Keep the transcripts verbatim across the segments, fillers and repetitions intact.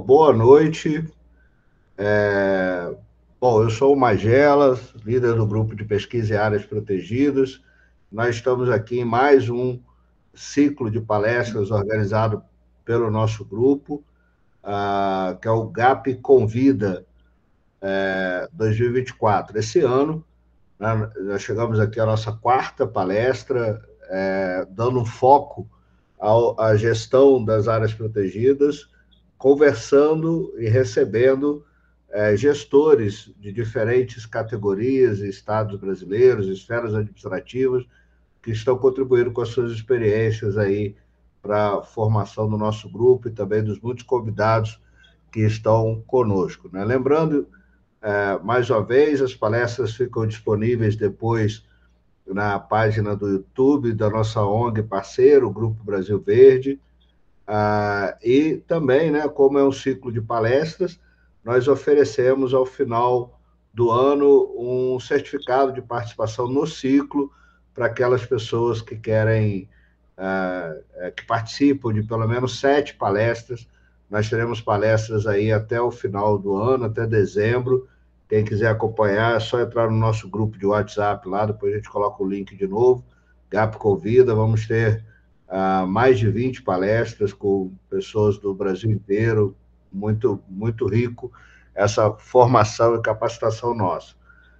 boa noite. É... Bom, eu sou o Magela, líder do grupo de pesquisa em áreas protegidas. Nós estamos aqui em mais um ciclo de palestras organizado pelo nosso grupo, uh, que é o GAP Convida é, dois mil e vinte e quatro. Esse ano, né, nós chegamos aqui à nossa quarta palestra, é, dando um foco ao, à gestão das áreas protegidas, conversando e recebendo é, gestores de diferentes categorias e estados brasileiros, esferas administrativas, que estão contribuindo com as suas experiências aí para a formação do nosso grupo e também dos muitos convidados que estão conosco, né? Lembrando, é, mais uma vez, as palestras ficam disponíveis depois na página do YouTube da nossa O N G parceiro, o Grupo Brasil Verde, ah, e também, né, como é um ciclo de palestras, nós oferecemos ao final do ano um certificado de participação no ciclo para aquelas pessoas que querem, ah, que participam de pelo menos sete palestras. Nós teremos palestras aí até o final do ano, até dezembro. Quem quiser acompanhar, é só entrar no nosso grupo de WhatsApp lá, depois a gente coloca o link de novo. GAP Convida, vamos ter uh, mais de vinte palestras com pessoas do Brasil inteiro, muito, muito rico essa formação e capacitação nossa.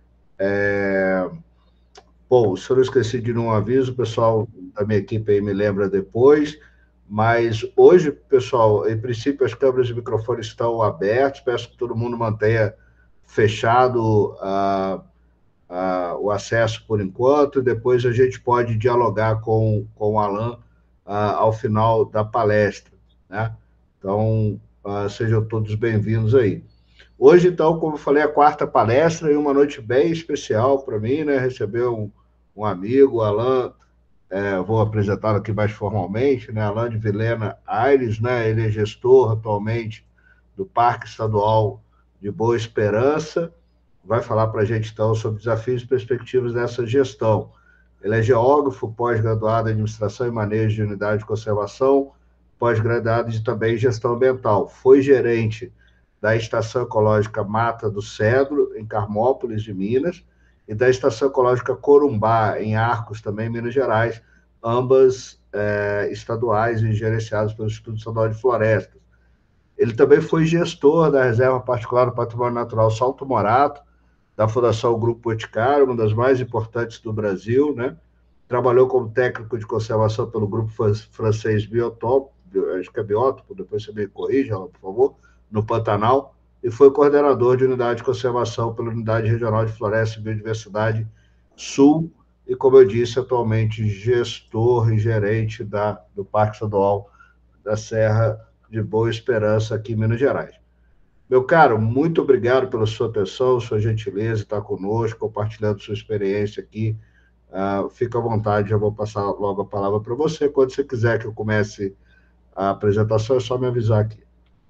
É... Bom, se eu não esqueci de nenhum aviso, o pessoal da minha equipe aí me lembra depois, mas hoje, pessoal, em princípio as câmeras e microfones estão abertos, peço que todo mundo mantenha fechado uh, uh, o acesso por enquanto, e depois a gente pode dialogar com, com o Alan uh, ao final da palestra, né? Então, uh, sejam todos bem-vindos aí. Hoje, então, como eu falei, a quarta palestra e uma noite bem especial para mim, né? Receber um, um amigo, o Alan, é, vou apresentá-lo aqui mais formalmente, né? Alan de Vilhena Aires, né? Ele é gestor atualmente do Parque Estadual de Boa Esperança, vai falar para a gente, então, sobre desafios e perspectivas dessa gestão. Ele é geógrafo, pós-graduado em Administração e Manejo de Unidade de Conservação, pós-graduado de também Gestão Ambiental. Foi gerente da Estação Ecológica Mata do Cedro, em Carmópolis, de Minas, e da Estação Ecológica Corumbá, em Arcos, também em Minas Gerais, ambas é, estaduais e gerenciadas pelo Instituto Estadual de Florestas. Ele também foi gestor da Reserva Particular do Patrimônio Natural Salto Morato, da Fundação Grupo Boticário, uma das mais importantes do Brasil, né? Trabalhou como técnico de conservação pelo Grupo Francês Biotop, acho que é Biótopo, depois você me corrija, por favor, no Pantanal, e foi coordenador de unidade de conservação pela Unidade Regional de Floresta e Biodiversidade Sul, e, como eu disse, atualmente gestor e gerente da, do Parque Estadual da Serra de Boa Esperança, aqui em Minas Gerais. Meu caro, muito obrigado pela sua atenção, sua gentileza, estar conosco, compartilhando sua experiência aqui. Uh, fica à vontade, já vou passar logo a palavra para você. Quando você quiser que eu comece a apresentação, é só me avisar aqui.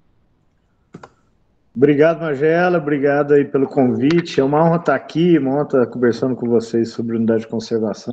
Obrigado, Magela, obrigado aí pelo convite. É uma honra estar aqui, uma honra estar conversando com vocês sobre unidade de conservação.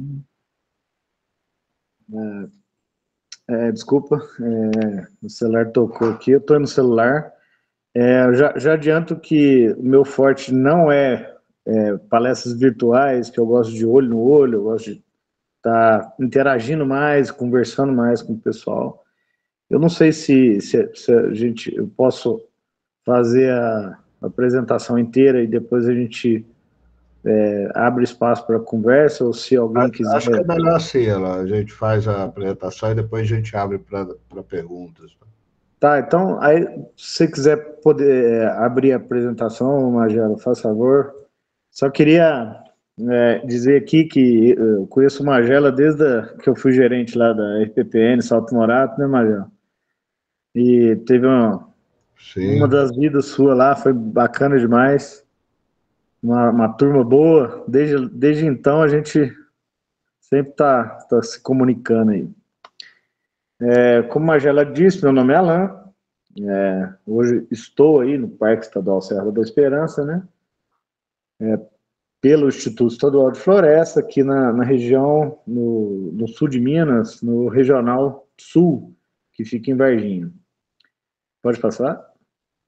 É, é, desculpa, é, o celular tocou aqui, eu estou no celular. É, já, já adianto que o meu forte não é, é palestras virtuais, que eu gosto de olho no olho, eu gosto de estar interagindo mais, conversando mais com o pessoal. Eu não sei se, se, se a gente, eu posso fazer a apresentação inteira e depois a gente é, abre espaço para conversa, ou se alguém quiser... Acho que é melhor assim, a gente faz a apresentação e depois a gente abre para perguntas. Tá, então, aí, se você quiser poder é, abrir a apresentação, Magela, faz favor. Só queria é, dizer aqui que eu conheço o Magela desde a, que eu fui gerente lá da R P P N, Salto Morato, né, Magela? E teve uma, uma das vidas suas lá, foi bacana demais. Uma, uma turma boa. Desde, desde então, a gente sempre está tá se comunicando aí. É, como a Magela disse, meu nome é Alan. É, hoje estou aí no Parque Estadual Serra da Boa Esperança, né? É, pelo Instituto Estadual de Floresta, aqui na, na região, no, no sul de Minas, no Regional Sul, que fica em Varginha. Pode passar?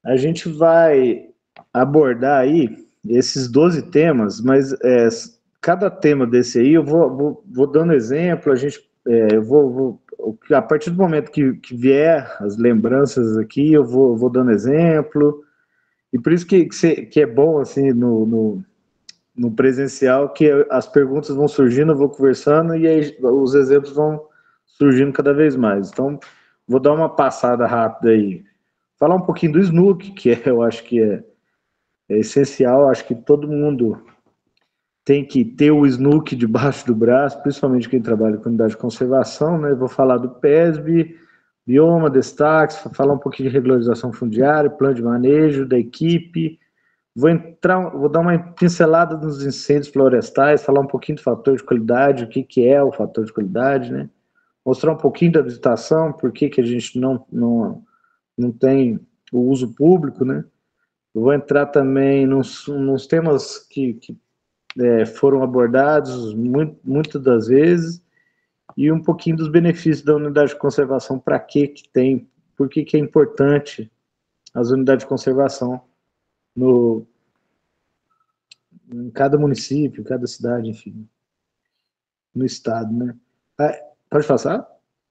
A gente vai abordar aí esses doze temas, mas é, cada tema desse aí eu vou, vou, vou dando exemplo, a gente, é, eu vou, vou, a partir do momento que, que vier as lembranças aqui, eu vou, vou dando exemplo, e por isso que, que, cê, que é bom, assim, no, no, no presencial, que as perguntas vão surgindo, eu vou conversando, e aí os exemplos vão surgindo cada vez mais. Então, vou dar uma passada rápida aí. Falar um pouquinho do Snook, que é, eu acho que é, é essencial, acho que todo mundo tem que ter o Snook debaixo do braço, principalmente quem trabalha com unidade de conservação, né? Vou falar do P E S B, bioma, destaques, falar um pouquinho de regularização fundiária, plano de manejo da equipe, vou entrar, vou dar uma pincelada nos incêndios florestais, falar um pouquinho do fator de qualidade, o que, que é o fator de qualidade, né? Mostrar um pouquinho da visitação, por que, que a gente não, não, não tem o uso público, né? Eu vou entrar também nos, nos temas que, que é, foram abordados muito, muitas das vezes, e um pouquinho dos benefícios da unidade de conservação, para que que tem, por que que é importante as unidades de conservação no, em cada município, cada cidade, enfim, no estado, né? Ah, pode passar?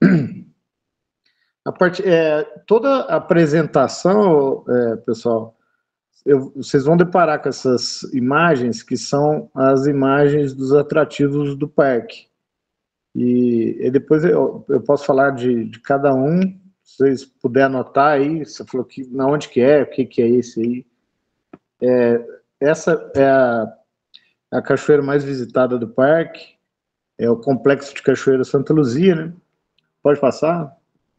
A parte, é, toda a apresentação, é, pessoal, eu, vocês vão deparar com essas imagens, que são as imagens dos atrativos do parque. E, e depois eu, eu posso falar de, de cada um, se vocês puderem anotar aí, você falou que, na onde que é, o que, que é esse aí. É, essa é a, a cachoeira mais visitada do parque, é o Complexo de Cachoeira Santa Luzia, né? Pode passar?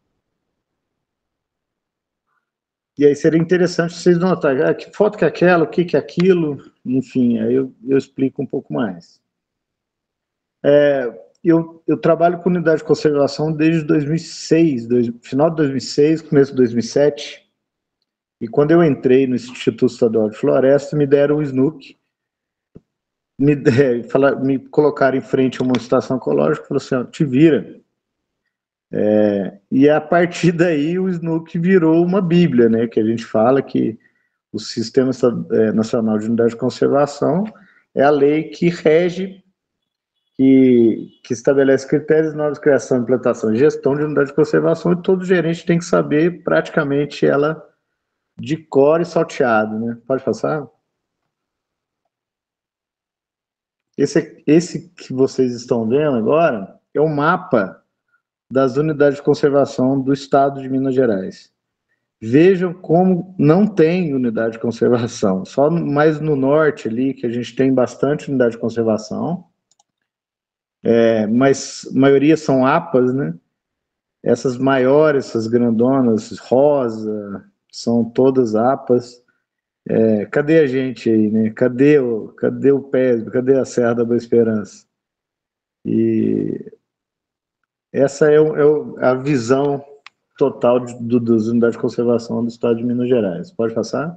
E aí seria interessante vocês notarem, ah, que foto que é aquela, o que que é aquilo, enfim, aí eu, eu explico um pouco mais. É, eu, eu trabalho com unidade de conservação desde dois mil e seis, dois, final de dois mil e seis, começo de dois mil e sete, e quando eu entrei no Instituto Estadual de Floresta, me deram o Snook, me, é, fala, me colocaram em frente a uma estação ecológica e falaram assim, ó, te vira. É, e a partir daí o Snook virou uma bíblia, né, que a gente fala que o Sistema Nacional de Unidade de Conservação é a lei que rege, que, que estabelece critérios, normas de criação, implantação e gestão de unidade de conservação, e todo gerente tem que saber praticamente ela de cor e salteado, né? Pode passar? Esse, esse que vocês estão vendo agora é o mapa das unidades de conservação do estado de Minas Gerais. Vejam como não tem unidade de conservação, só mais no norte ali, que a gente tem bastante unidade de conservação, é, mas a maioria são A P As, né? Essas maiores, essas grandonas, rosa, são todas A P As. É, cadê a gente aí, né? Cadê o, cadê o P E S B? Cadê a Serra da Boa Esperança? E essa é, o, é o, a visão total de, do, das unidades de conservação do estado de Minas Gerais. Pode passar?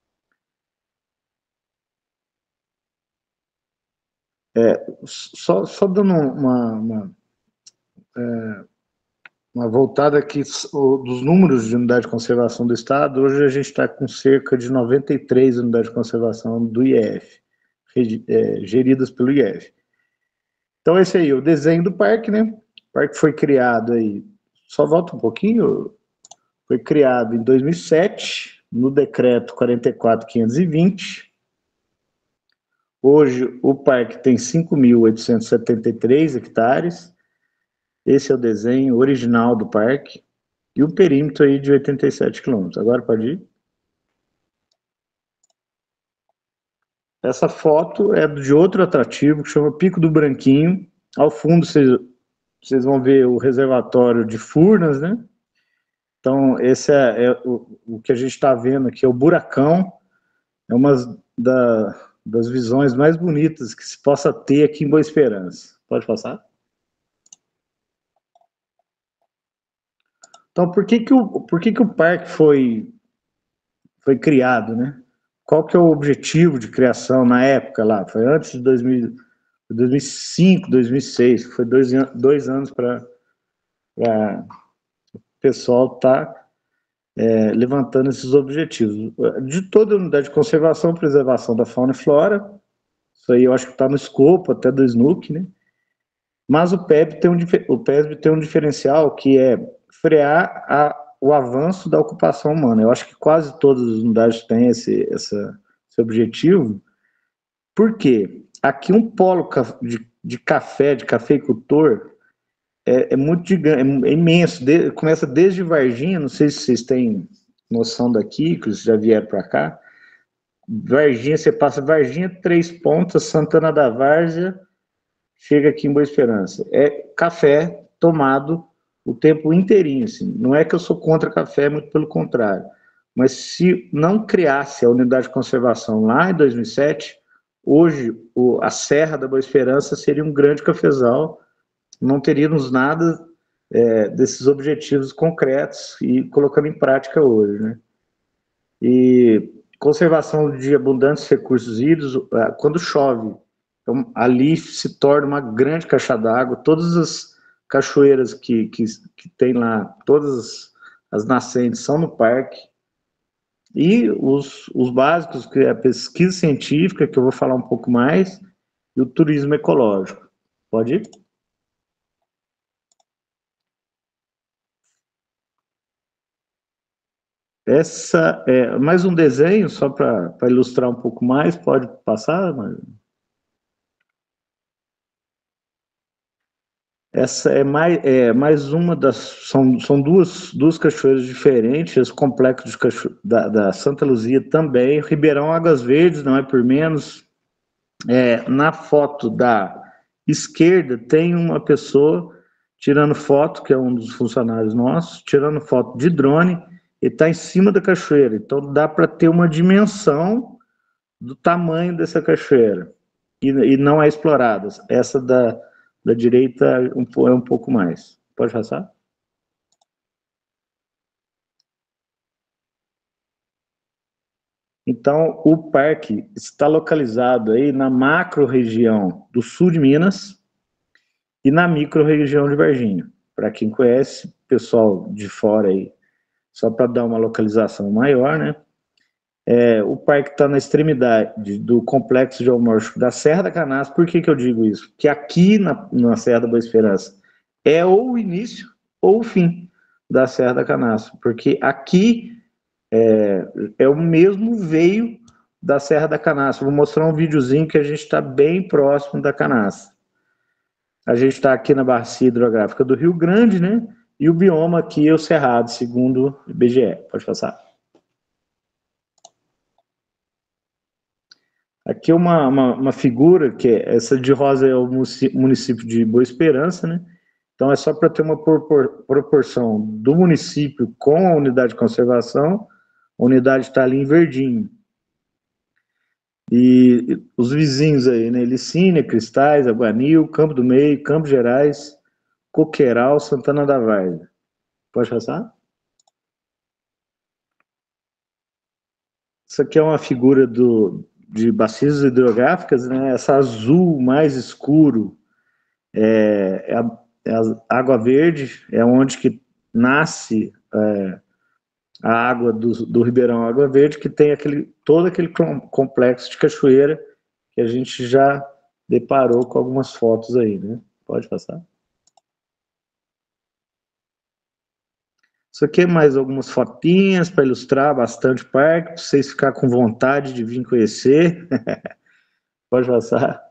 É, só, só dando uma, uma, é, uma voltada aqui o, dos números de unidade de conservação do estado, hoje a gente está com cerca de noventa e três unidades de conservação do I E F, é, geridas pelo I E F. Então esse aí, o desenho do parque, né? O parque foi criado aí, só volta um pouquinho, foi criado em dois mil e sete, no decreto quarenta e quatro mil quinhentos e vinte. Hoje o parque tem cinco mil oitocentos e setenta e três hectares. Esse é o desenho original do parque. E o perímetro aí de oitenta e sete quilômetros. Agora pode ir. Essa foto é de outro atrativo que chama Pico do Branquinho. Ao fundo vocês, vocês vão ver o reservatório de Furnas, né? Então esse é, é o, o que a gente está vendo aqui, é o Buracão. É uma da, das visões mais bonitas que se possa ter aqui em Boa Esperança. Pode passar? Então, por que que o, por que que o parque foi, foi criado, né? Qual que é o objetivo de criação na época lá? Foi antes de dois mil, dois mil e cinco, dois mil e seis, foi dois, dois anos para o pessoal estar tá é, levantando esses objetivos. De toda a unidade de conservação, preservação da fauna e flora, isso aí eu acho que está no escopo até do S N U C, né? Mas o P E B tem um, o P E S B tem um diferencial que é frear a, o avanço da ocupação humana. Eu acho que quase todas as unidades têm esse, essa, esse objetivo. Por quê? Aqui um polo de, de café, de cafeicultor, é, é muito gigante, é imenso. De, começa desde Varginha, não sei se vocês têm noção daqui, que vocês já vieram para cá. Varginha, você passa Varginha, Três Pontas, Santana da Várzea, chega aqui em Boa Esperança. É café tomado o tempo inteirinho, assim. Não é que eu sou contra café, muito pelo contrário. Mas se não criasse a unidade de conservação lá em dois mil e sete, hoje o, a Serra da Boa Esperança seria um grande cafezal, não teríamos nada é, desses objetivos concretos e colocando em prática hoje, né? E conservação de abundantes recursos hídricos, quando chove, então, ali se torna uma grande caixa d'água, todas as cachoeiras que, que, que tem lá, todas as nascentes são no parque, e os, os básicos, que é a pesquisa científica, que eu vou falar um pouco mais, e o turismo ecológico. Pode ir? Essa é mais um desenho, só para ilustrar um pouco mais, pode passar, Mário? Essa é mais, é mais uma das. São, são duas, duas cachoeiras diferentes, os complexos de cacho, da, da Santa Luzia também. Ribeirão Águas Verdes, não é por menos. É, na foto da esquerda, tem uma pessoa tirando foto, que é um dos funcionários nossos, tirando foto de drone, e está em cima da cachoeira. Então dá para ter uma dimensão do tamanho dessa cachoeira. E, e não é explorada. Essa da da direita um, é um pouco mais. Pode passar? Então, o parque está localizado aí na macro-região do sul de Minas e na micro-região de Varginha. Para quem conhece, pessoal de fora aí, só para dar uma localização maior, né? É, o parque está na extremidade do complexo geomórfico da Serra da Canastra. Por que, que eu digo isso? Porque aqui na, na Serra da Boa Esperança é ou o início ou o fim da Serra da Canastra, porque aqui é, é o mesmo veio da Serra da Canastra. Vou mostrar um videozinho que a gente está bem próximo da Canastra. A gente está aqui na bacia hidrográfica do Rio Grande, né? E o bioma aqui é o Cerrado, segundo o I B G E. Pode passar. Aqui é uma, uma, uma figura, que é, essa de rosa é o município de Boa Esperança, né? Então é só para ter uma propor, proporção do município com a unidade de conservação, a unidade está ali em verdinho. E os vizinhos aí, né? Licínia, Cristais, Aguanil, Campo do Meio, Campos Gerais, Coqueiral, Santana da Várzea. Pode passar? Isso aqui é uma figura do, de bacias hidrográficas, né? Essa azul mais escuro é, é, a, é a água verde, é onde que nasce é, a água do, do Ribeirão Água Verde, que tem aquele, todo aquele complexo de cachoeira que a gente já deparou com algumas fotos aí, né? Pode passar. Isso aqui é mais algumas fotinhas para ilustrar bastante o parque, para vocês ficarem com vontade de vir conhecer. Pode passar.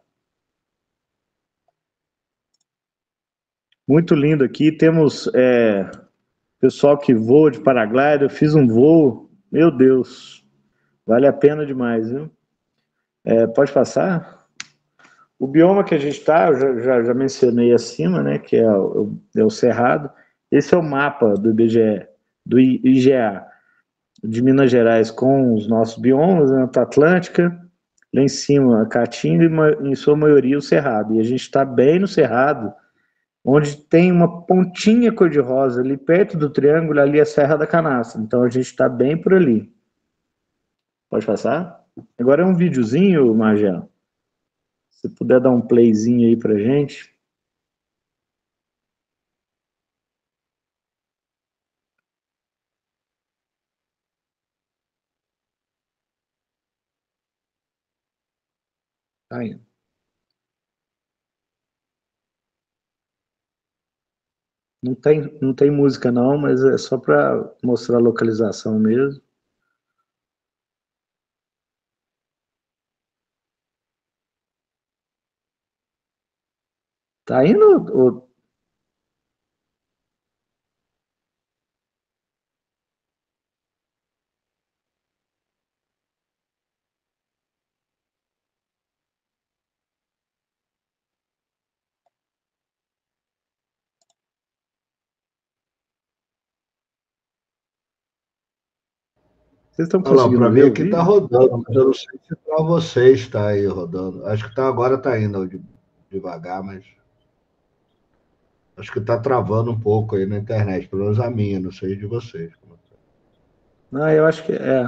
Muito lindo aqui. Temos é, pessoal que voa de paraglider. Eu fiz um voo, meu Deus, vale a pena demais, viu? É, pode passar? O bioma que a gente está, eu já, já, já mencionei acima, né, que é o, é o Cerrado. Esse é o mapa do I B G E, do I G A, de Minas Gerais, com os nossos biomas, né, a Atlântica, lá em cima a Caatinga e, em sua maioria, o Cerrado. E a gente está bem no Cerrado, onde tem uma pontinha cor-de-rosa ali perto do triângulo, ali é a Serra da Canastra. Então a gente está bem por ali. Pode passar? Agora é um videozinho, Magela. Se puder dar um playzinho aí pra gente. Tá indo. Não tem, não tem música não, mas é só para mostrar a localização mesmo. Tá indo? Ou... Vocês estão Olha lá, conseguindo para ver mim o aqui está vídeo? rodando, mas eu não sei se para vocês está aí rodando. Acho que tá, agora está indo de- devagar, mas acho que está travando um pouco aí na internet, pelo menos a minha, não sei de vocês. Não, eu acho que é.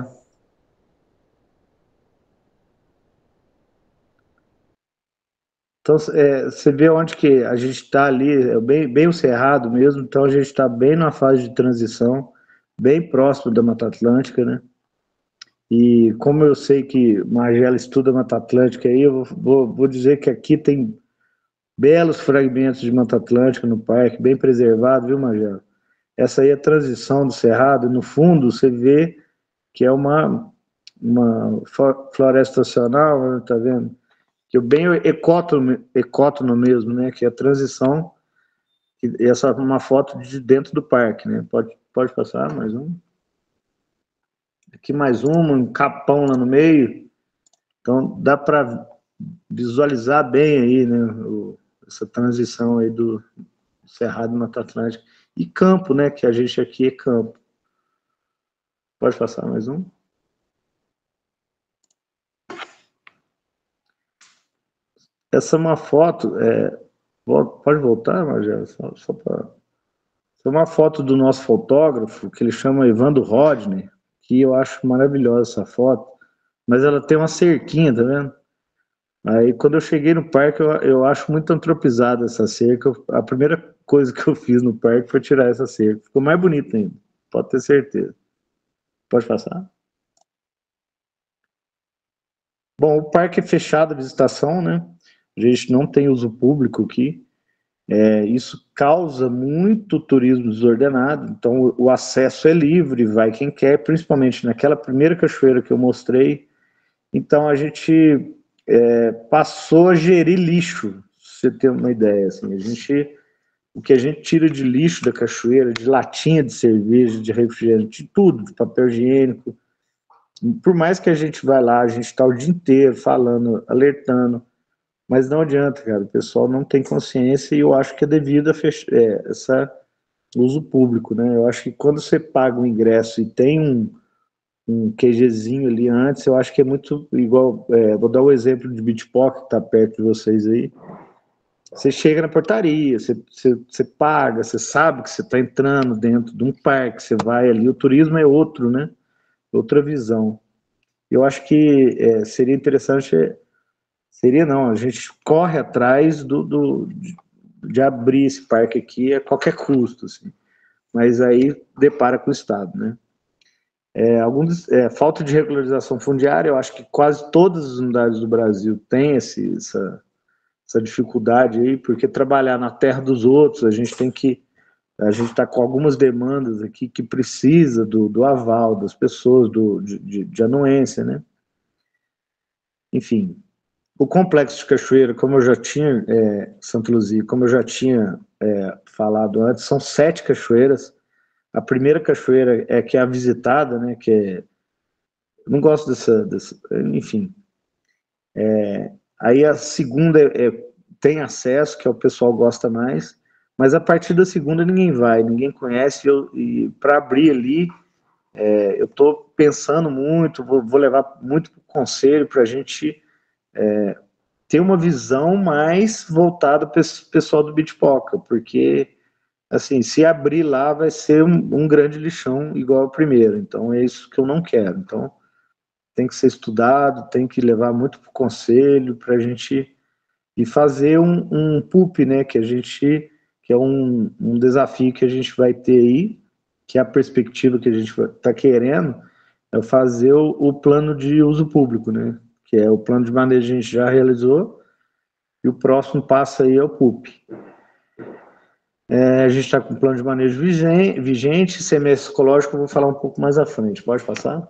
Então, é, você vê onde que a gente está ali, é bem, bem o Cerrado mesmo, então a gente está bem na fase de transição, bem próximo da Mata Atlântica, né? E como eu sei que Magela estuda Mata Atlântica, aí eu vou, vou dizer que aqui tem belos fragmentos de Mata Atlântica no parque, bem preservado, viu, Magela? Essa aí é a transição do Cerrado, no fundo você vê que é uma, uma floresta nacional, né, tá vendo? Que eu bem ecótono, ecótono mesmo, né? Que é a transição, e essa é uma foto de dentro do parque, né? Pode, pode passar mais um. Aqui mais uma, um capão lá no meio. Então dá para visualizar bem aí, né? O, essa transição aí do Cerrado e Mata Atlântica. E campo, né? Que a gente aqui é campo. Pode passar mais um. Essa é uma foto, é, pode voltar, Margelo? Só, só para... Essa é uma foto do nosso fotógrafo, que ele chama Evandro Rodney, que eu acho maravilhosa essa foto, mas ela tem uma cerquinha, tá vendo? Aí quando eu cheguei no parque, eu, eu acho muito antropizada essa cerca. A primeira coisa que eu fiz no parque foi tirar essa cerca. Ficou mais bonito ainda, pode ter certeza. Pode passar? Bom, o parque é fechado à visitação, né? A gente não tem uso público aqui. É, isso causa muito turismo desordenado, então o, o acesso é livre, vai quem quer, principalmente naquela primeira cachoeira que eu mostrei. Então a gente é, passou a gerir lixo, se você ter uma ideia. Assim, a gente, o que a gente tira de lixo da cachoeira, de latinha de cerveja, de refrigerante, de tudo, de papel higiênico. Por mais que a gente vá lá, a gente está o dia inteiro falando, alertando, mas não adianta, cara, o pessoal não tem consciência e eu acho que é devido a fech... é, essa uso público, né? Eu acho que quando você paga um ingresso e tem um, um QGzinho ali antes, eu acho que é muito igual, é, vou dar o um exemplo de Bitpock, que está perto de vocês aí. Você chega na portaria, você, você, você paga, você sabe que você está entrando dentro de um parque, você vai ali, o turismo é outro, né? Outra visão. Eu acho que é, seria interessante, seria não, a gente corre atrás do, do, de, de abrir esse parque aqui a qualquer custo, assim. Mas aí depara com o Estado, né? É, alguns, é, falta de regularização fundiária, eu acho que quase todas as unidades do Brasil têm esse, essa, essa dificuldade aí, porque trabalhar na terra dos outros, a gente tem que, a gente está com algumas demandas aqui que precisa do, do aval das pessoas, do, de, de, de anuência, né? Enfim, o complexo de cachoeira, como eu já tinha, é, Santa Luzia, como eu já tinha é, falado antes, são sete cachoeiras. A primeira cachoeira é que é a visitada, né? Que é, eu não gosto dessa, dessa enfim. É, aí a segunda é, é, tem acesso, que é o pessoal gosta mais, mas a partir da segunda ninguém vai, ninguém conhece. Eu, e para abrir ali, é, eu estou pensando muito, vou, vou levar muito conselho para a gente é, ter uma visão mais voltada para esse pessoal do Bitpoca, porque assim, se abrir lá vai ser um, um grande lixão igual ao primeiro, então é isso que eu não quero. Então tem que ser estudado, tem que levar muito para o conselho para a gente e fazer um, um P U P, né, que a gente, que é um, um desafio que a gente vai ter aí, que é a perspectiva que a gente está querendo, é fazer o, o plano de uso público, né, que é o plano de manejo a gente já realizou, e o próximo passo aí é o P U P. É, a gente está com o plano de manejo vigente, vigente, semestre ecológico eu vou falar um pouco mais à frente. Pode passar?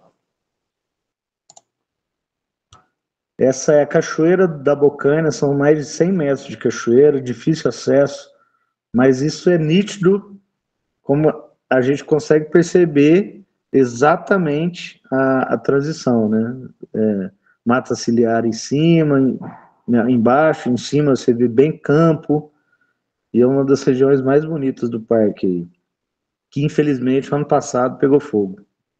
Essa é a Cachoeira da Bocaina, são mais de cem metros de cachoeira, difícil acesso, mas isso é nítido, como a gente consegue perceber exatamente a, a transição, né? É, mata ciliar em cima, em, embaixo, em cima você vê bem campo, e é uma das regiões mais bonitas do parque, que infelizmente ano passado pegou fogo.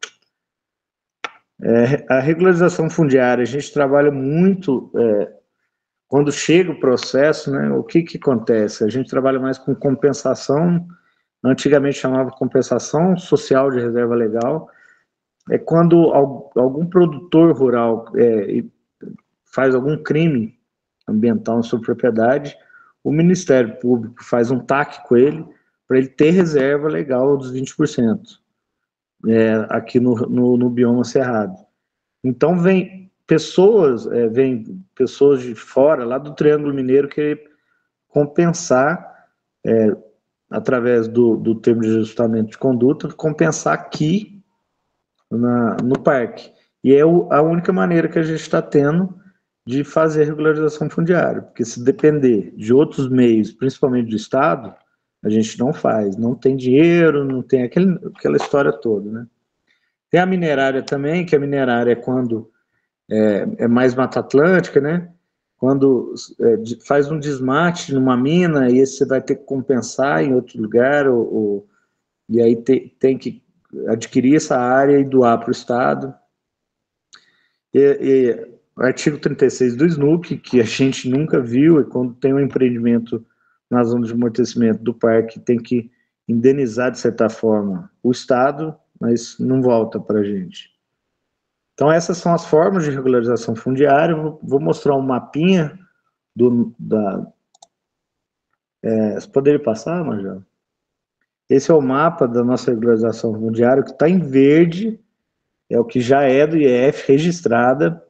É, a regularização fundiária, a gente trabalha muito, é, quando chega o processo, né, o que que acontece? A gente trabalha mais com compensação, antigamente chamava compensação social de reserva legal, é quando algum produtor rural é, faz algum crime ambiental na sua propriedade, o Ministério Público faz um T A C com ele, para ele ter reserva legal dos vinte por cento, é, aqui no, no, no bioma cerrado. Então vem pessoas, é, vem pessoas de fora, lá do Triângulo Mineiro, querer compensar, é, através do, do termo de ajustamento de conduta, compensar aqui na, no parque. E é o, a única maneira que a gente está tendo de fazer regularização fundiária, porque se depender de outros meios, principalmente do Estado, a gente não faz, não tem dinheiro, não tem aquele, aquela história toda, né? Tem a minerária também, que a minerária é quando é, é mais Mata Atlântica, né? Quando é, faz um desmate numa mina, e você vai ter que compensar em outro lugar, ou, ou, e aí te, tem que adquirir essa área e doar para o Estado. E, e o artigo trinta e seis do S N U C, que a gente nunca viu, é quando tem um empreendimento na zona de amortecimento do parque, tem que indenizar, de certa forma, o Estado, mas não volta para a gente. Então, essas são as formas de regularização fundiária. Eu vou mostrar um mapinha do, da... É, você poderia passar, Major? Esse é o mapa da nossa regularização fundiária, que está em verde, é o que já é do I E F, registrada.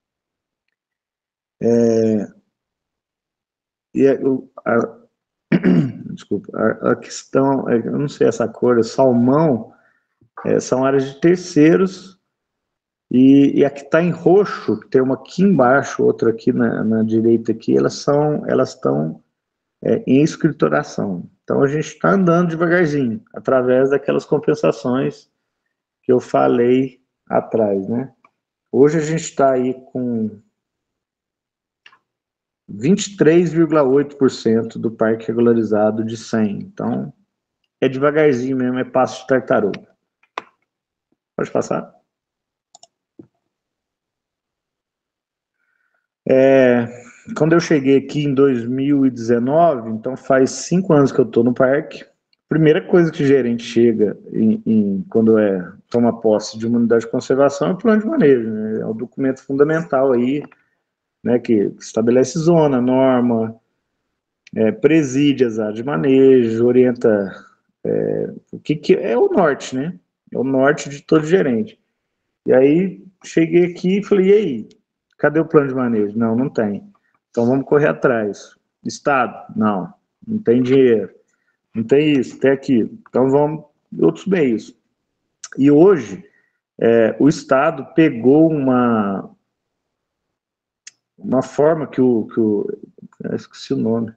É, e a, a, desculpa, a, a questão, eu não sei essa cor, é salmão, é, são áreas de terceiros, e, e a que está em roxo, que tem uma aqui embaixo, outra aqui na, na direita aqui, elas são, elas estão é, em escrituração. Então a gente está andando devagarzinho, através daquelas compensações que eu falei atrás, né? Hoje a gente está aí com vinte e três vírgula oito por cento do parque regularizado de cem. Então, é devagarzinho mesmo, é passo de tartaruga. Pode passar? É, quando eu cheguei aqui em dois mil e dezenove, então faz cinco anos que eu estou no parque, primeira coisa que o gerente chega em, em, quando é, toma posse de uma unidade de conservação é o plano de manejo, né? É o documento fundamental aí, né, que estabelece zona, norma, é, preside as áreas de manejo, orienta é, o que, que é o norte, né? É o norte de todo gerente. E aí cheguei aqui e falei, e aí, cadê o plano de manejo? Não, não tem. Então vamos correr atrás. Estado? Não, não tem dinheiro. Não tem isso, tem aquilo. Então vamos outros meios. E hoje é, o Estado pegou uma uma forma que o, que o eu esqueci o nome.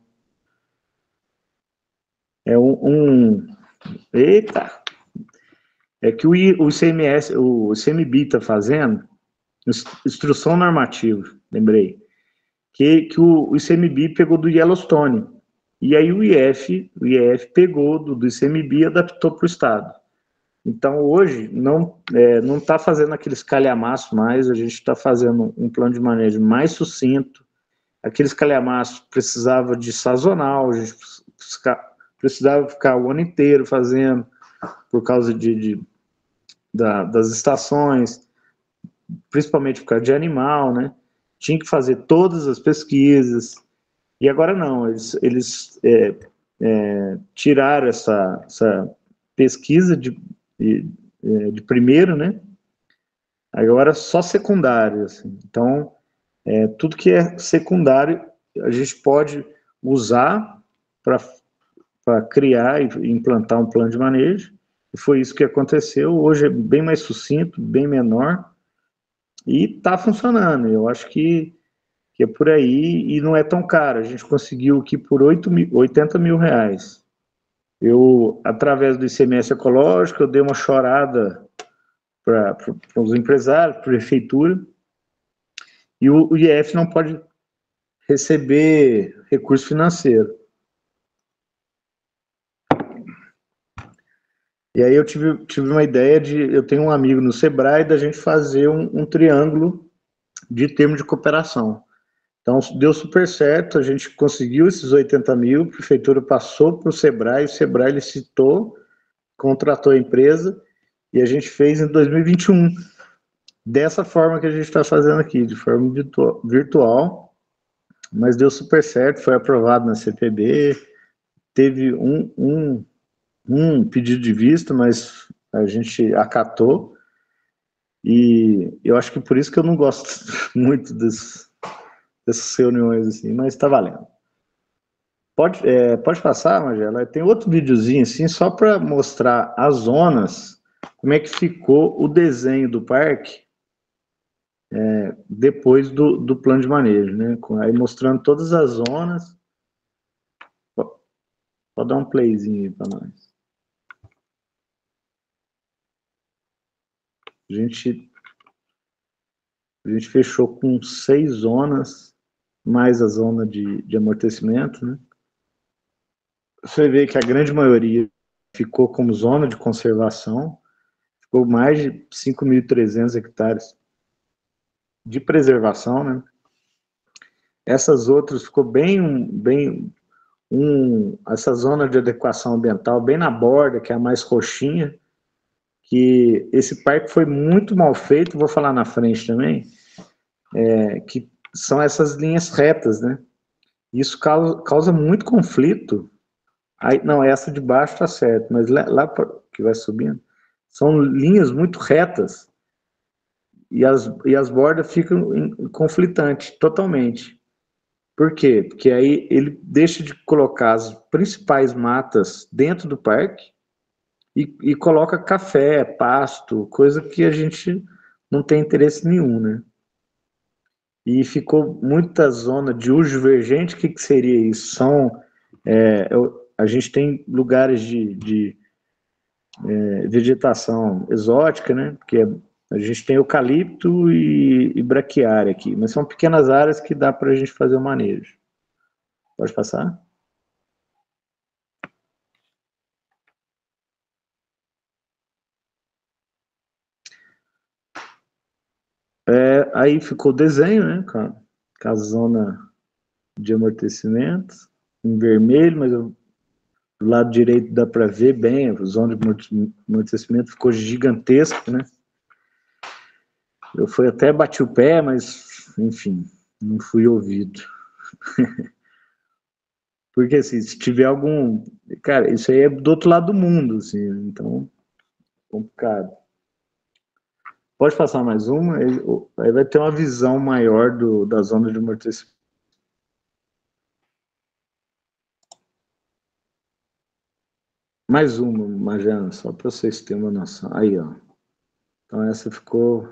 É um, um eita, é que o, o I C M S, o I C M B I está fazendo instrução normativa, lembrei, que, que o, o I C M B I pegou do Yellowstone, e aí o I F, o I F pegou do, do I C M B I e adaptou para o Estado. Então, hoje, não é, não está fazendo aqueles calhamaços mais, a gente está fazendo um plano de manejo mais sucinto. Aqueles calhamaços precisava de sazonal, a gente precisava ficar o ano inteiro fazendo, por causa de, de, da, das estações, principalmente por causa de animal, né? Tinha que fazer todas as pesquisas, e agora não, eles, eles é, é, tiraram essa, essa pesquisa de, de, de primeiro, né? Agora só secundário, assim. Então, É, tudo que é secundário, a gente pode usar para criar e implantar um plano de manejo, e foi isso que aconteceu. Hoje é bem mais sucinto, bem menor, e está funcionando. Eu acho que, que é por aí, e não é tão caro. A gente conseguiu aqui por oitenta mil reais. Eu, através do I C M S ecológico, eu dei uma chorada para os empresários, para a prefeitura, e o, o I F não pode receber recurso financeiro. E aí eu tive, tive uma ideia de, eu tenho um amigo no Sebrae, da gente fazer um, um triângulo de termo de cooperação. Então, deu super certo, a gente conseguiu esses oitenta mil, a prefeitura passou para o Sebrae, o Sebrae licitou, contratou a empresa, e a gente fez em dois mil e vinte e um, dessa forma que a gente está fazendo aqui, de forma virtual, mas deu super certo, foi aprovado na C P B, teve um, um, um pedido de vista, mas a gente acatou, e eu acho que por isso que eu não gosto muito desse, dessas reuniões assim, mas está valendo. Pode, é, pode passar, Magela? Tem outro videozinho assim, só para mostrar as zonas, como é que ficou o desenho do parque é, depois do, do plano de manejo, né? Aí mostrando todas as zonas. Pode dar um playzinho aí para nós. A gente, a gente fechou com seis zonas, mais a zona de, de amortecimento, né? Você vê que a grande maioria ficou como zona de conservação, ficou mais de cinco mil e trezentos hectares de preservação, né? Essas outras ficou bem, bem um, essa zona de adequação ambiental bem na borda, que é a mais roxinha, que esse parque foi muito mal feito, vou falar na frente também, é, que são essas linhas retas, né? Isso causa, causa muito conflito. Aí, não, essa de baixo tá certo, mas lá, lá que vai subindo, são linhas muito retas, e as, e as bordas ficam conflitantes totalmente. Por quê? Porque aí ele deixa de colocar as principais matas dentro do parque e, e coloca café, pasto, coisa que a gente não tem interesse nenhum, né? E ficou muita zona de uso divergente. O que, que seria isso? São, é, eu, a gente tem lugares de, de é, vegetação exótica, né? Porque a gente tem eucalipto e, e braquiária aqui, mas são pequenas áreas que dá para a gente fazer o manejo. Pode passar? É, aí ficou o desenho, né? Com a, com a zona de amortecimento em vermelho, mas eu, do lado direito dá para ver bem, a zona de amortecimento ficou gigantesca, né? Eu fui até bati o pé, mas, enfim, não fui ouvido. Porque, assim, se tiver algum... Cara, isso aí é do outro lado do mundo, assim, então, complicado. Pode passar mais uma, aí, aí vai ter uma visão maior do, da zona de amortecimento. Mais uma, Majana, só para vocês terem uma noção. Aí, ó. Então, essa ficou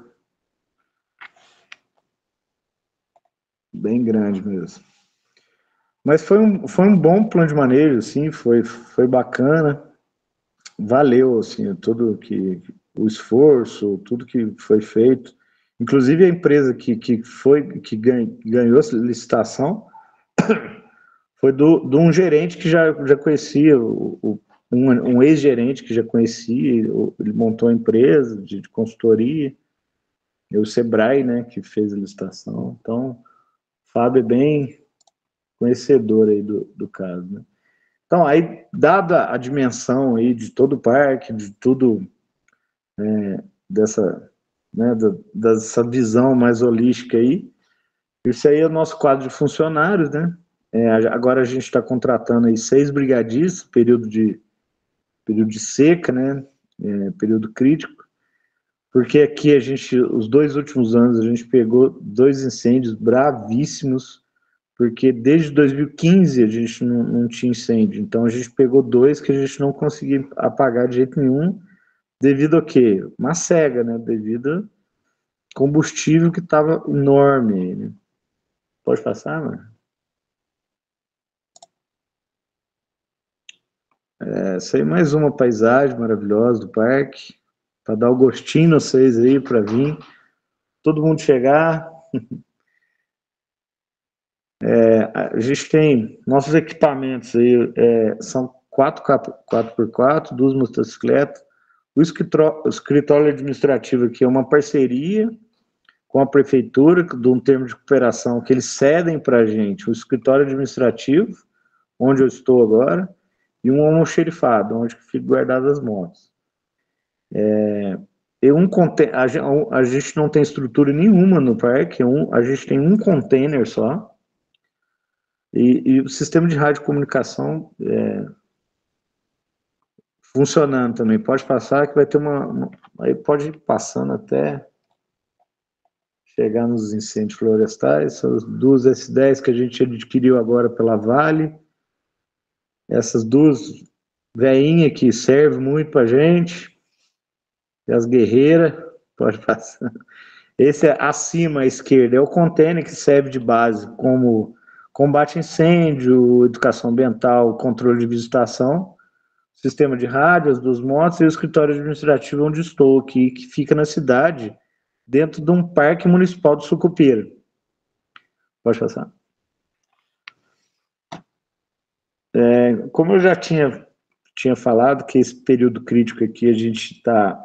bem grande mesmo. Mas foi um, foi um bom plano de manejo, assim, foi, foi bacana. Valeu, assim, tudo que... o esforço, tudo que foi feito. Inclusive, a empresa que, que, foi, que ganhou a licitação foi do, de um gerente que já, já conhecia, o, o, um, um ex-gerente que já conhecia, ele montou a empresa de, de consultoria, e o Sebrae, né, que fez a licitação. Então, o Fábio é bem conhecedor aí do, do caso, né? Então, aí, dada a dimensão aí de todo o parque, de tudo, é, dessa, né, da, dessa visão mais holística aí, esse aí é o nosso quadro de funcionários, né? É, agora a gente está contratando aí seis brigadistas, período de, período de seca, né? É, período crítico. porque aqui a gente, os dois últimos anos, a gente pegou dois incêndios bravíssimos, porque desde dois mil e quinze a gente não, não tinha incêndio, então a gente pegou dois que a gente não conseguia apagar de jeito nenhum, devido a quê? Uma cega, né? Devido a combustível que estava enorme, né? Pode passar, mano? É, essa aí é mais uma paisagem maravilhosa do parque, para dar o gostinho a vocês aí, para vir, todo mundo chegar. É, a gente tem nossos equipamentos aí, é, são quatro quatro por quatro, duas motocicletas. O escritório administrativo aqui é uma parceria com a prefeitura, de um termo de cooperação que eles cedem para a gente, o escritório administrativo, onde eu estou agora, e um almoxerifado, onde ficam guardadas as motos. É, e um, a, a gente não tem estrutura nenhuma no parque, um, a gente tem um container só, e, e o sistema de radiocomunicação é, funcionando também. Pode passar que vai ter uma, uma... Aí pode ir passando até chegar nos incêndios florestais. São as duas S dez que a gente adquiriu agora pela Vale. Essas duas veinhas que servem muito pra gente. E as guerreiras, pode passar. Esse é acima à esquerda, é o container que serve de base como combate a incêndio, educação ambiental, controle de visitação, sistema de rádio, as duas motos e o escritório administrativo onde estou aqui, que fica na cidade, dentro de um parque municipal de Sucupira. Pode passar. É, como eu já tinha, tinha falado, que esse período crítico aqui a gente está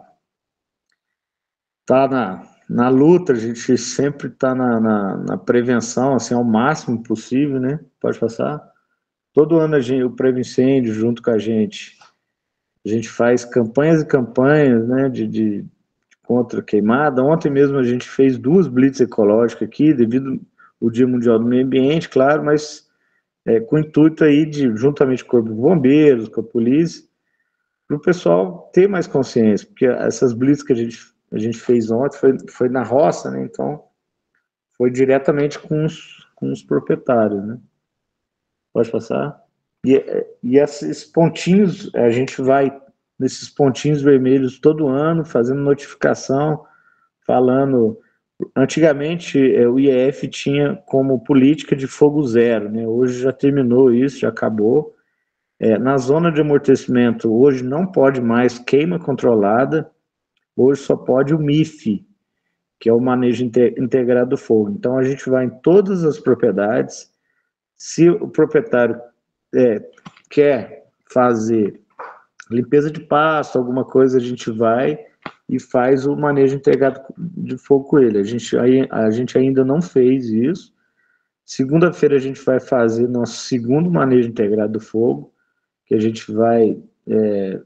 tá na, na luta, a gente sempre está na, na, na prevenção, assim, ao máximo possível, né? Pode passar. Todo ano a gente, o Prevent Incêndio, junto com a gente, a gente faz campanhas e campanhas, né, de, de, de contra queimada. Ontem mesmo a gente fez duas blitz ecológicas aqui, devido ao Dia Mundial do Meio Ambiente, claro, mas é, com o intuito aí de, juntamente com o Corpo de Bombeiros, com a polícia, para o pessoal ter mais consciência, porque essas blitz que a gente, a gente fez ontem foi, foi na roça, né, então foi diretamente com os, com os proprietários, né. Pode passar? E, e esses pontinhos, a gente vai nesses pontinhos vermelhos todo ano, fazendo notificação, falando... Antigamente, o I E F tinha como política de fogo zero, né? Hoje já terminou isso, já acabou. É, na zona de amortecimento, hoje não pode mais queima controlada, hoje só pode o M I F, que é o manejo integrado do fogo. Então, a gente vai em todas as propriedades, se o proprietário é, quer fazer limpeza de pasto, alguma coisa, a gente vai e faz o manejo integrado de fogo com ele. A gente, a gente ainda não fez isso. Segunda-feira a gente vai fazer nosso segundo manejo integrado do fogo, que a gente vai é,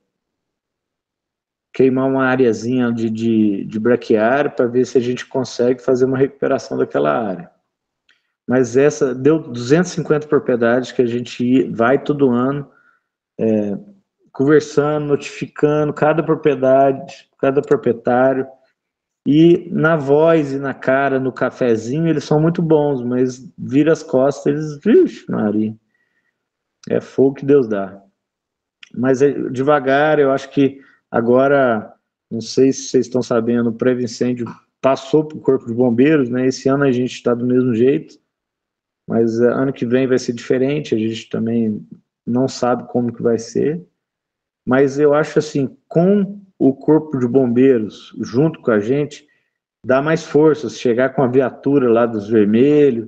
queimar uma areazinha de, de, de braquiário para ver se a gente consegue fazer uma recuperação daquela área. Mas essa deu duzentas e cinquenta propriedades que a gente vai todo ano é, conversando, notificando cada propriedade, cada proprietário, e na voz e na cara, no cafezinho, eles são muito bons, mas vira as costas, eles, vixe, Maria, é fogo que Deus dá. Mas é, devagar, eu acho que agora, não sei se vocês estão sabendo, o Prevent Incêndio passou para o Corpo de Bombeiros, né? Esse ano a gente está do mesmo jeito, mas uh, ano que vem vai ser diferente, a gente também não sabe como que vai ser, mas eu acho assim, com o Corpo de Bombeiros junto com a gente, dá mais força, chegar com a viatura lá dos vermelhos,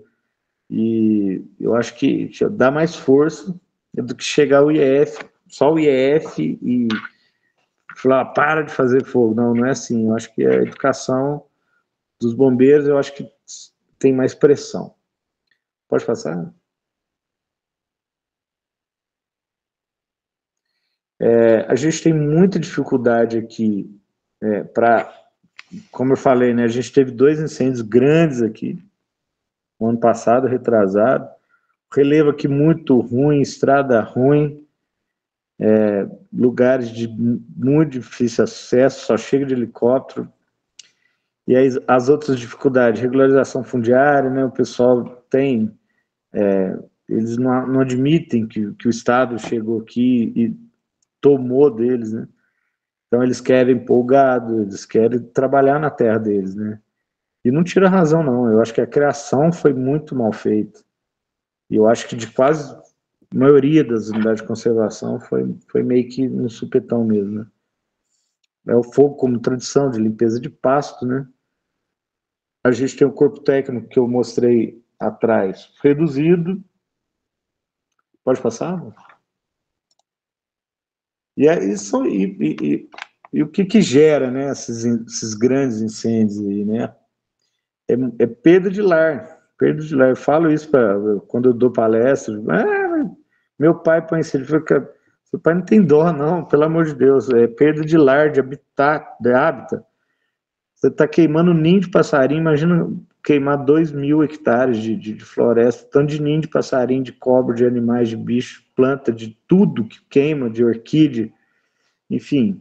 e eu acho que dá mais força do que chegar o I E F, só o I E F e falar, ah, para de fazer fogo. Não, não é assim. Eu acho que a educação dos bombeiros, eu acho que tem mais pressão. Pode passar? É, a gente tem muita dificuldade aqui é, para, como eu falei, né, a gente teve dois incêndios grandes aqui, no ano passado, retrasado, relevo aqui muito ruim, estrada ruim, é, lugares de muito difícil acesso, só chega de helicóptero, E aí, as outras dificuldades, regularização fundiária, né, o pessoal tem, é, eles não, não admitem que, que o Estado chegou aqui e tomou deles, né? Então eles querem pôr o gado, eles querem trabalhar na terra deles, né? E não tira razão, não. Eu acho que a criação foi muito mal feita. E eu acho que de quase a maioria das unidades de conservação foi, foi meio que no supetão mesmo, né? É o fogo como tradição de limpeza de pasto, né? A gente tem o corpo técnico que eu mostrei atrás, reduzido. Pode passar? E, é isso, e, e, e, e o que, que gera, né, esses, esses grandes incêndios aí, né? É, é perda de lar, perda de lar. Eu falo isso pra, quando eu dou palestra. Ah, meu pai põe isso, ele fica, seu pai não tem dó, não, pelo amor de Deus. É perda de lar, de habitat, de hábitat. Você está queimando ninho de passarinho, imagina queimar dois mil hectares de, de, de floresta, tanto de ninho de passarinho, de cobra, de animais, de bicho, planta, de tudo que queima, de orquídea, enfim,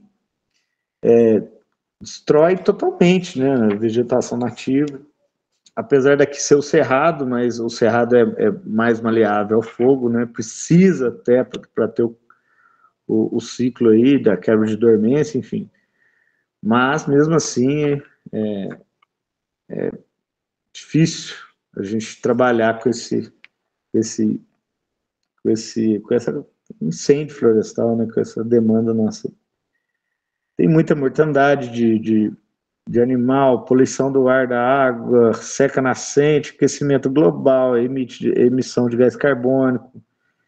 é, destrói totalmente, né, a vegetação nativa. Apesar daqui ser o cerrado, mas o cerrado é, é mais maleável ao fogo, né, precisa até para ter o, o, o ciclo aí da quebra de dormência, enfim. Mas, mesmo assim, é, é difícil a gente trabalhar com esse, esse, com esse, com essa incêndio florestal, né, com essa demanda nossa. Tem muita mortandade de, de, de animal, poluição do ar, da água, seca nascente, aquecimento global, emite, emissão de gás carbônico,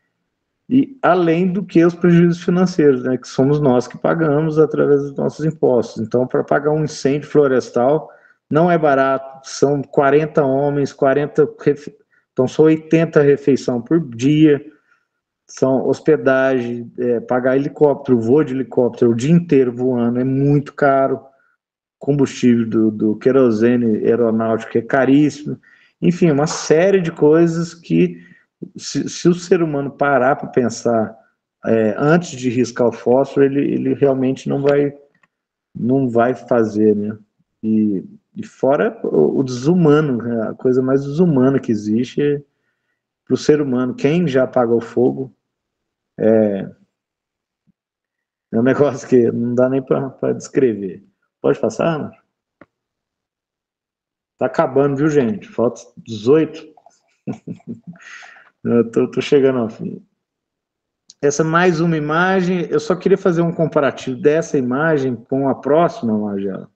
e além do que os prejuízos financeiros, né, que somos nós que pagamos através dos nossos impostos. Então, para pagar um incêndio florestal, não é barato, são quarenta homens, quarenta, então são oitenta refeições por dia, são hospedagem, é, pagar helicóptero, voo de helicóptero o dia inteiro voando, é muito caro, combustível do, do querosene aeronáutico é caríssimo, enfim, uma série de coisas que, se, se o ser humano parar para pensar é, antes de riscar o fósforo, ele, ele realmente não vai, não vai fazer, né? E, e fora o, o desumano, né? A coisa mais desumana que existe é para o ser humano. Quem já apagou fogo é, é um negócio que não dá nem para descrever. Pode passar, Ana? Tá acabando, viu, gente? Falta dezoito. Eu tô, tô chegando ao fim. Essa é mais uma imagem. Eu só queria fazer um comparativo dessa imagem com a próxima, Margela.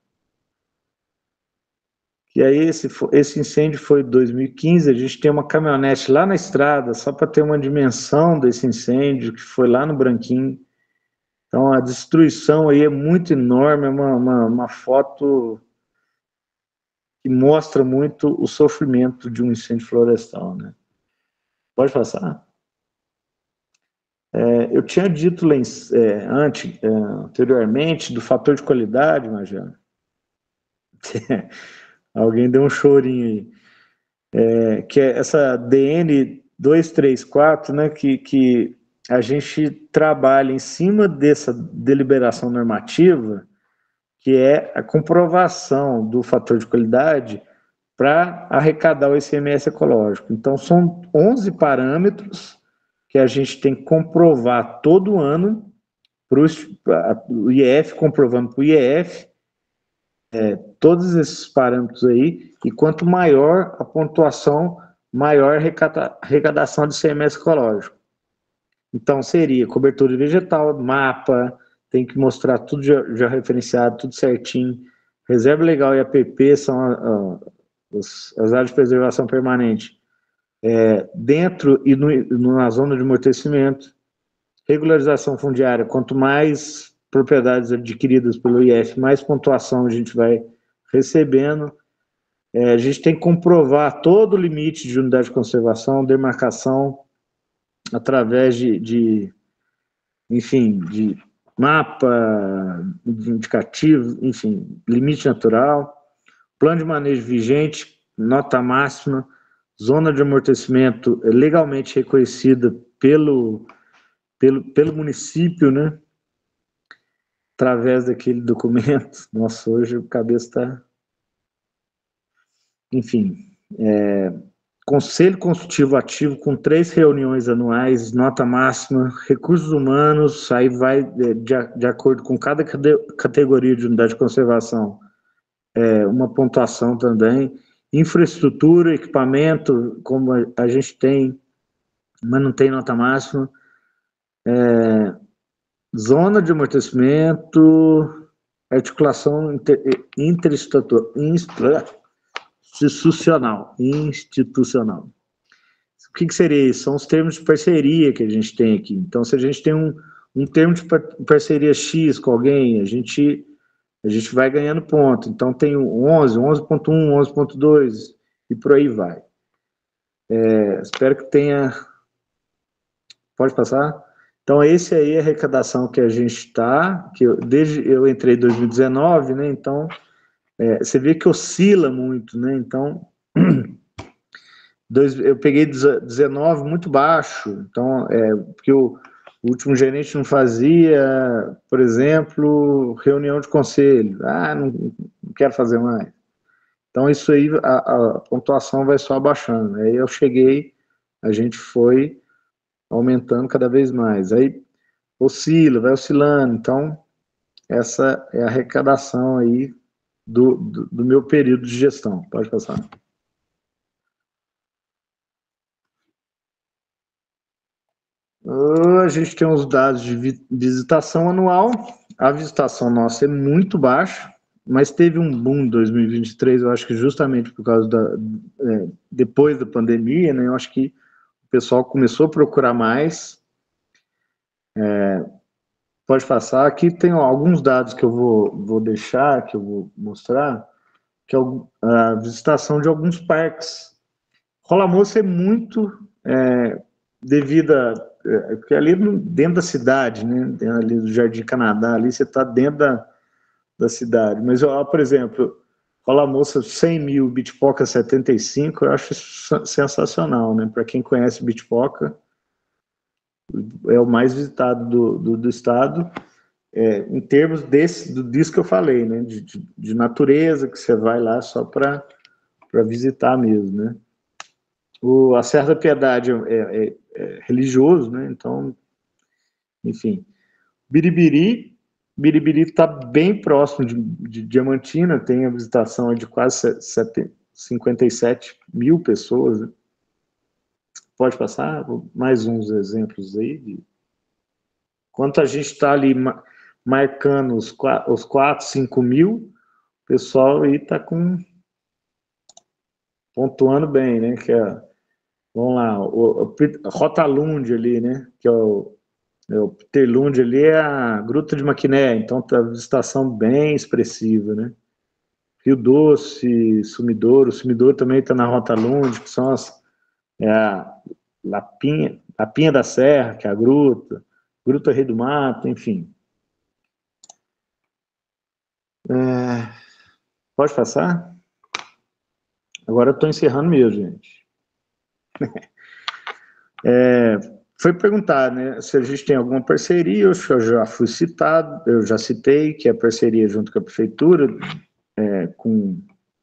Que aí esse, esse incêndio foi em dois mil e quinze. A gente tem uma caminhonete lá na estrada, só para ter uma dimensão desse incêndio, que foi lá no Branquinho. Então a destruição aí é muito enorme, é uma, uma, uma foto que mostra muito o sofrimento de um incêndio florestal, né? Pode passar? É, eu tinha dito é, antes, é, anteriormente do fator de qualidade, Majana. Alguém deu um chorinho aí. É, que é essa D N duzentos e trinta e quatro, né, que, que a gente trabalha em cima dessa deliberação normativa, que é a comprovação do fator de qualidade para arrecadar o I C M S ecológico. Então, são onze parâmetros que a gente tem que comprovar todo ano para o I E F, comprovando para o I E F, é, todos esses parâmetros aí, e quanto maior a pontuação, maior a arrecadação de I C M S ecológico. Então, seria cobertura vegetal, mapa, tem que mostrar tudo já, já referenciado, tudo certinho. Reserva legal e A P P são a, a, os, as áreas de preservação permanente é, dentro e no, na zona de amortecimento. Regularização fundiária, quanto mais propriedades adquiridas pelo I F, mais pontuação a gente vai recebendo. É, a gente tem que comprovar todo o limite de unidade de conservação, demarcação, através de, de enfim, de mapa, de indicativo, enfim, limite natural, plano de manejo vigente, nota máxima, zona de amortecimento legalmente reconhecida pelo, pelo, pelo município, né? Através daquele documento. Nossa, hoje a cabeça está enfim, é, Conselho Consultivo Ativo com três reuniões anuais, nota máxima, recursos humanos, aí vai de, de acordo com cada categoria de unidade de conservação, é, uma pontuação também, infraestrutura, equipamento, como a, a gente tem, mas não tem nota máxima, é, zona de amortecimento, articulação inter, interinstitucional, institucional. O que, que seria isso? São os termos de parceria que a gente tem aqui. Então, se a gente tem um, um termo de parceria X com alguém, a gente, a gente vai ganhando ponto. Então, tem o onze, onze ponto um, onze ponto dois e por aí vai. É, espero que tenha... Pode passar? Então, esse aí é a arrecadação que a gente está, que eu, desde eu entrei em dois mil e dezenove, né? Então, é, você vê que oscila muito, né? Então, dois, eu peguei dezenove muito baixo, então, é, porque o, o último gerente não fazia, por exemplo, reunião de conselho. Ah, não, não quero fazer mais. Então, isso aí, a, a pontuação vai só abaixando. Aí eu cheguei, a gente foi aumentando cada vez mais. Aí oscila, vai oscilando. Então, essa é a arrecadação aí do, do, do meu período de gestão. Pode passar. Uh, a gente tem os dados de vi visitação anual. A visitação nossa é muito baixa, mas teve um boom em dois mil e vinte e três, eu acho que justamente por causa da... É, depois da pandemia, né? Eu acho que o pessoal começou a procurar mais. É, pode passar. Aqui tem ó, alguns dados que eu vou, vou deixar, que eu vou mostrar, que é a visitação de alguns parques. Rola Moça é muito é, devido a... É, porque ali dentro da cidade, né, ali do Jardim Canadá, ali você está dentro da, da cidade. Mas, ó, por exemplo, Rola Moça cem mil, Bitpoca setenta e cinco, eu acho sensacional, né? Para quem conhece Bitpoca, é o mais visitado do, do, do estado, é, em termos desse, do, disso que eu falei, né? De, de, de natureza, que você vai lá só para visitar mesmo, né? O, a Serra da Piedade é, é, é religioso, né? Então, enfim. Biribiri, Biribiri está bem próximo de, de Diamantina, tem a visitação de quase cinquenta e sete mil pessoas. Né? Pode passar mais uns exemplos aí. De... Enquanto a gente está ali marcando os quatro, cinco mil, o pessoal aí está com... pontuando bem, né? Que é, vamos lá, o, o Rotalund ali, né? Que é o, é o Peterlund ali, é a Gruta de Maquiné, então tá a visitação bem expressiva, né? Rio Doce, Sumidouro, Sumidouro também está na Rotalund, que são as é a Lapinha, Lapinha da Serra, que é a Gruta, Gruta Rei do Mato, enfim. É, pode passar? Agora eu estou encerrando mesmo, gente. É, foi perguntar, né, se a gente tem alguma parceria, eu já fui citado, eu já citei que é a parceria junto com a prefeitura, é, com,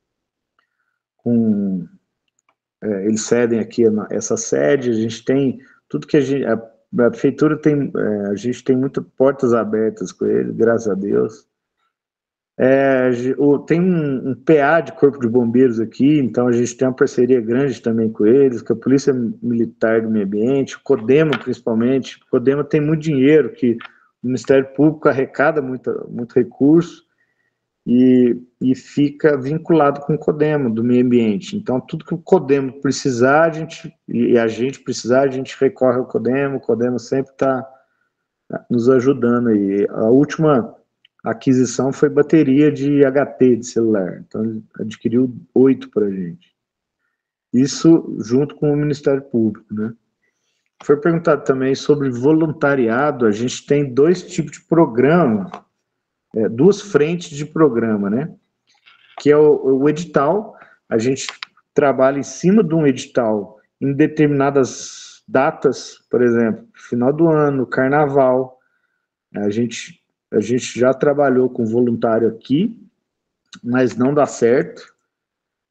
com é, eles cedem aqui essa sede, a gente tem tudo que a gente, a, a prefeitura tem, é, a gente tem muitas portas abertas com ele, graças a Deus. É, tem um, um P A de Corpo de Bombeiros aqui, então a gente tem uma parceria grande também com eles, com a Polícia Militar do Meio Ambiente, o CODEMA principalmente. O CODEMA tem muito dinheiro, que o Ministério Público arrecada muito, muito recurso e, e fica vinculado com o CODEMA do Meio Ambiente. Então, tudo que o CODEMA precisar, a gente, e a gente precisar, a gente recorre ao CODEMA, o CODEMA sempre está nos ajudando aí. A última... A aquisição foi bateria de H T de celular, então ele adquiriu oito para a gente. Isso junto com o Ministério Público, né? Foi perguntado também sobre voluntariado, a gente tem dois tipos de programa, é, duas frentes de programa, né? Que é o, o edital, a gente trabalha em cima de um edital em determinadas datas, por exemplo, final do ano, carnaval, a gente... A gente já trabalhou com voluntário aqui, mas não dá certo.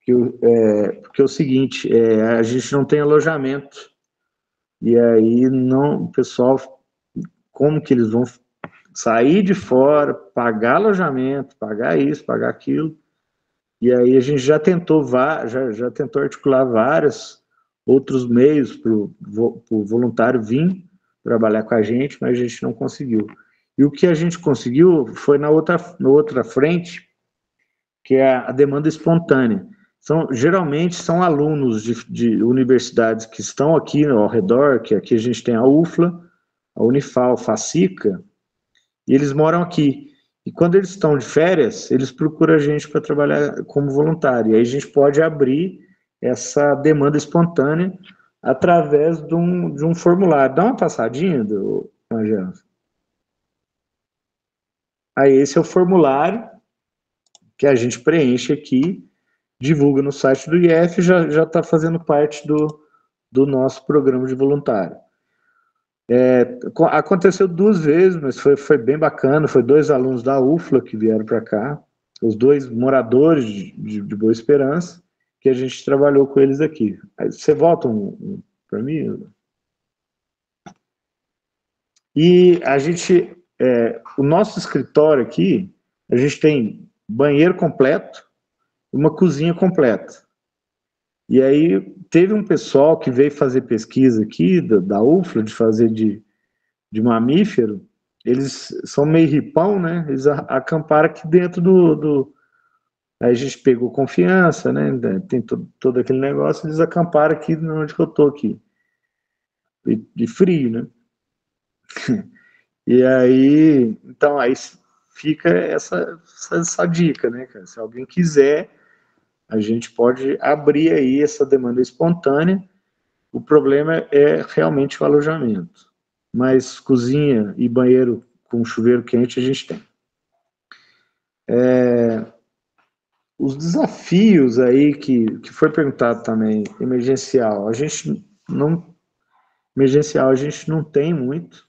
que, é, porque é o seguinte, é, a gente não tem alojamento, e aí não, o pessoal, como que eles vão sair de fora, pagar alojamento, pagar isso, pagar aquilo, e aí a gente já tentou, já, já tentou articular vários outros meios para o voluntário vir trabalhar com a gente, mas a gente não conseguiu. E o que a gente conseguiu foi na outra, na outra frente, que é a demanda espontânea. São, geralmente são alunos de, de universidades que estão aqui ao redor, que aqui a gente tem a U F L A, a Unifal, a Facica, e eles moram aqui. E quando eles estão de férias, eles procuram a gente para trabalhar como voluntário. E aí a gente pode abrir essa demanda espontânea através de um, de um formulário. Dá uma passadinha, do Angela. Aí esse é o formulário que a gente preenche aqui, divulga no site do I F, já já está fazendo parte do, do nosso programa de voluntário. É, aconteceu duas vezes, mas foi, foi bem bacana, foi dois alunos da U F L A que vieram para cá, os dois moradores de, de, de Boa Esperança, que a gente trabalhou com eles aqui. Aí, você volta um, um, para mim? E a gente, é, o nosso escritório aqui, a gente tem banheiro completo, uma cozinha completa. E aí teve um pessoal que veio fazer pesquisa aqui, da, da U F L A, de fazer de, de mamífero, eles são meio ripão, né? Eles acamparam aqui dentro do... do... Aí a gente pegou confiança, né? Tem todo, todo aquele negócio, eles acamparam aqui onde que eu tô aqui. De, de frio, né? E aí, então, aí fica essa, essa, essa dica, né, cara? Se alguém quiser, a gente pode abrir aí essa demanda espontânea. O problema é realmente o alojamento. Mas cozinha e banheiro com chuveiro quente a gente tem. É, os desafios aí que, que foi perguntado também, emergencial, a gente não... Emergencial a gente não tem muito.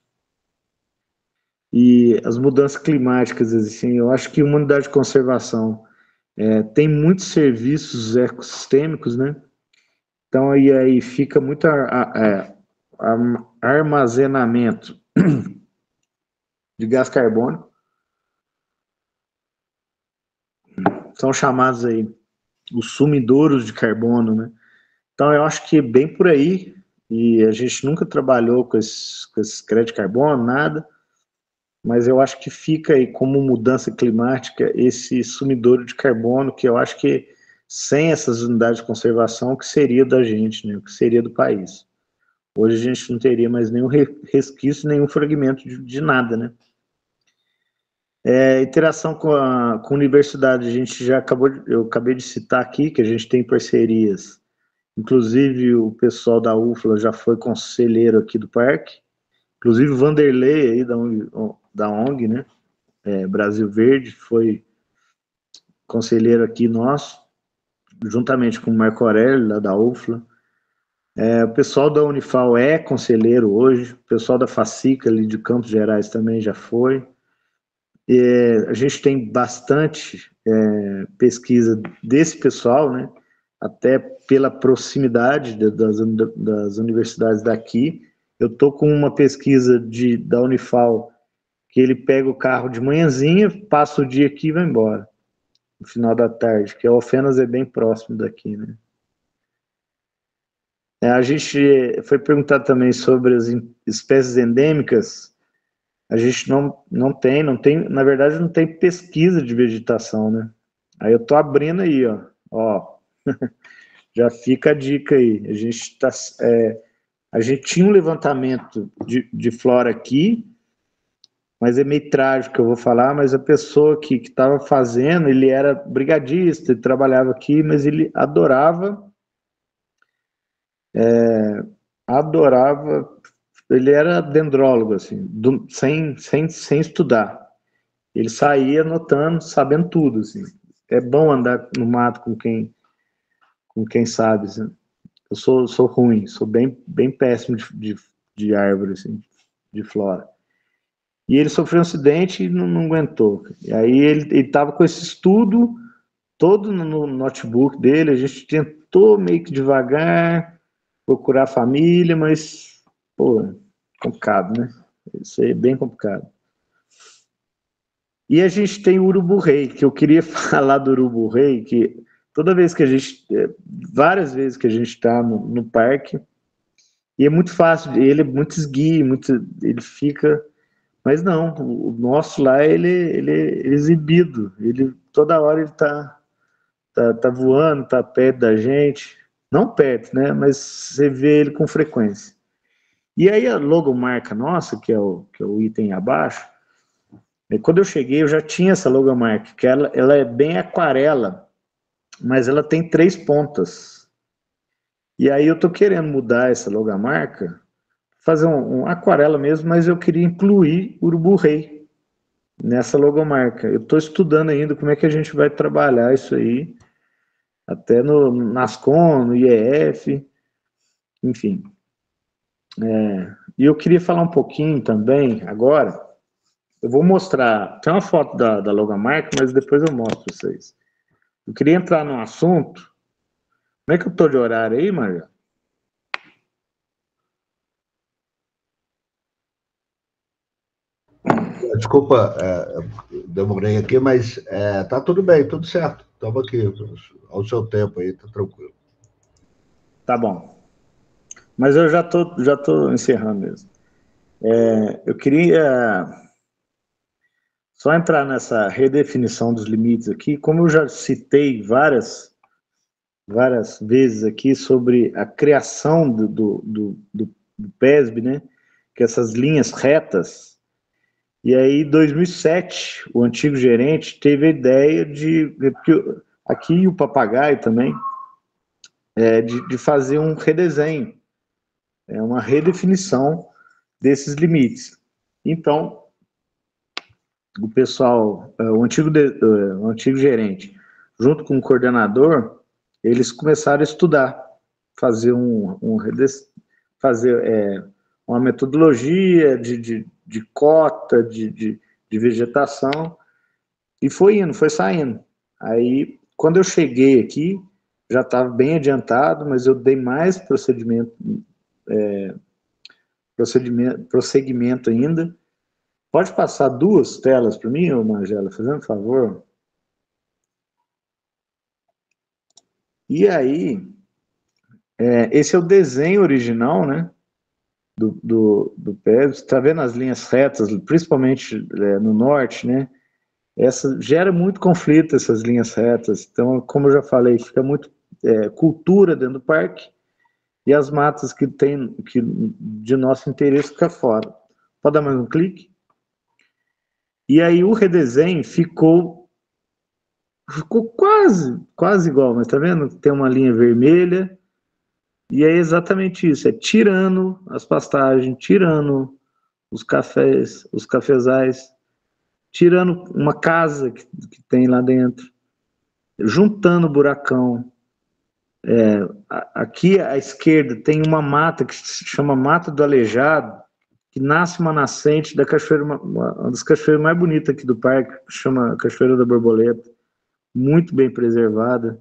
E as mudanças climáticas, assim, eu acho que uma unidade de conservação é, tem muitos serviços ecossistêmicos, né? Então, aí, aí fica muito a, a, a armazenamento de gás carbônico. São chamados aí os sumidouros de carbono, né? Então, eu acho que é bem por aí, e a gente nunca trabalhou com esses, com esses créditos de carbono, nada, mas eu acho que fica aí como mudança climática esse sumidouro de carbono, que eu acho que sem essas unidades de conservação, o que seria da gente, né? O que seria do país. Hoje a gente não teria mais nenhum resquício, nenhum fragmento de, de nada, né? É, interação com a, com a universidade, a gente já acabou, eu acabei de citar aqui, que a gente tem parcerias, inclusive o pessoal da U F L A já foi conselheiro aqui do parque, inclusive o Vanderlei aí da, da O N G, né? É, Brasil Verde, foi conselheiro aqui nosso, juntamente com o Marco Aurélio, lá da U F L A. É, o pessoal da Unifal é conselheiro hoje, o pessoal da Facica, ali de Campos Gerais, também já foi. É, a gente tem bastante é, pesquisa desse pessoal, né? Até pela proximidade de, das, das universidades daqui. Eu estou com uma pesquisa de, da Unifal, que ele pega o carro de manhãzinha, passa o dia aqui e vai embora, no final da tarde, que a Alfenas é bem próximo daqui, né? É, a gente foi perguntado também sobre as espécies endêmicas. A gente não, não tem, não tem, na verdade não tem pesquisa de vegetação, né? Aí eu tô abrindo aí, ó, ó, já fica a dica aí. A gente tá, é, a gente tinha um levantamento de, de flora aqui, mas é meio trágico que eu vou falar, mas a pessoa que estava fazendo, ele era brigadista, ele trabalhava aqui, mas ele adorava É, adorava, ele era dendrólogo, assim, do, sem, sem, sem estudar. Ele saía anotando, sabendo tudo, assim. É bom andar no mato com quem, com quem sabe, assim. Eu sou, sou ruim, sou bem, bem péssimo de, de, de árvore, assim, de flora. E ele sofreu um acidente e não, não aguentou. E aí ele estava com esse estudo todo no notebook dele, a gente tentou meio que devagar procurar família, mas, pô, complicado, né? Isso aí é bem complicado. E a gente tem o urubu-rei, que eu queria falar do urubu-rei, que toda vez que a gente, várias vezes que a gente está no, no parque, e é muito fácil, ele é muito esguio, muito, ele fica... Mas não, o nosso lá, ele, ele é exibido, ele, toda hora ele está tá, tá voando, está perto da gente, não perto, né, mas você vê ele com frequência. E aí a logomarca nossa, que é o, que é o item abaixo, quando eu cheguei eu já tinha essa logomarca, que ela, ela é bem aquarela, mas ela tem três pontas. E aí eu tô querendo mudar essa logomarca, fazer um, um aquarela mesmo, mas eu queria incluir urubu-rei nessa logomarca. Eu estou estudando ainda como é que a gente vai trabalhar isso aí, até no NASCOM, no I E F, enfim. É, e eu queria falar um pouquinho também, agora, eu vou mostrar, tem uma foto da, da logomarca, mas depois eu mostro para vocês. Eu queria entrar num assunto, como é que eu estou de horário aí, Maria? Desculpa, é, demorei aqui, mas é, tá tudo bem, tudo certo. Estamos aqui ao seu tempo aí, tá tranquilo. Tá bom. Mas eu já tô, já tô encerrando mesmo. É, eu queria só entrar nessa redefinição dos limites aqui, como eu já citei várias, várias vezes aqui sobre a criação do, do, do, do, do P E S B, né? Que essas linhas retas. E aí, em dois mil e sete, o antigo gerente teve a ideia de, porque aqui o Papagaio também, é, de, de fazer um redesenho, é uma redefinição desses limites. Então, o pessoal, o antigo, o antigo gerente, junto com o coordenador, eles começaram a estudar, fazer um, um fazer é, uma metodologia de, de, de cota, de, de, de vegetação, e foi indo, foi saindo. Aí, quando eu cheguei aqui, já estava bem adiantado, mas eu dei mais procedimento, é, procedimento, prosseguimento ainda. Pode passar duas telas para mim, Magela, fazendo um favor? E aí, é, esse é o desenho original, né, do, do, do P E S B. Você está vendo as linhas retas, principalmente é, no norte, né? Essa, gera muito conflito, essas linhas retas. Então, como eu já falei, fica muito é, cultura dentro do parque e as matas que tem que, de nosso interesse fica fora. Pode dar mais um clique? E aí o redesenho ficou ficou quase, quase igual, mas tá vendo? Tem uma linha vermelha, e é exatamente isso, é tirando as pastagens, tirando os cafés, os cafezais, tirando uma casa que, que tem lá dentro, juntando o buracão. É, aqui à esquerda tem uma mata que se chama Mata do Aleijado, que nasce uma nascente da cachoeira, uma, uma das cachoeiras mais bonitas aqui do parque, que chama Cachoeira da Borboleta, muito bem preservada.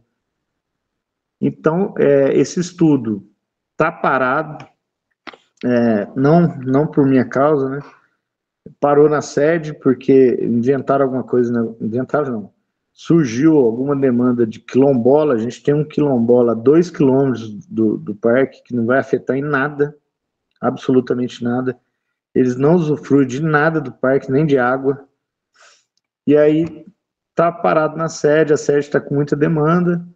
Então, é, esse estudo está parado, é, não, não por minha causa, né? Parou na sede porque inventaram alguma coisa, né? Inventaram não. Surgiu alguma demanda de quilombola, a gente tem um quilombola a dois quilômetros do, do parque, que não vai afetar em nada, absolutamente nada. Eles não usufruem de nada do parque, nem de água. E aí tá parado na sede, a sede está com muita demanda,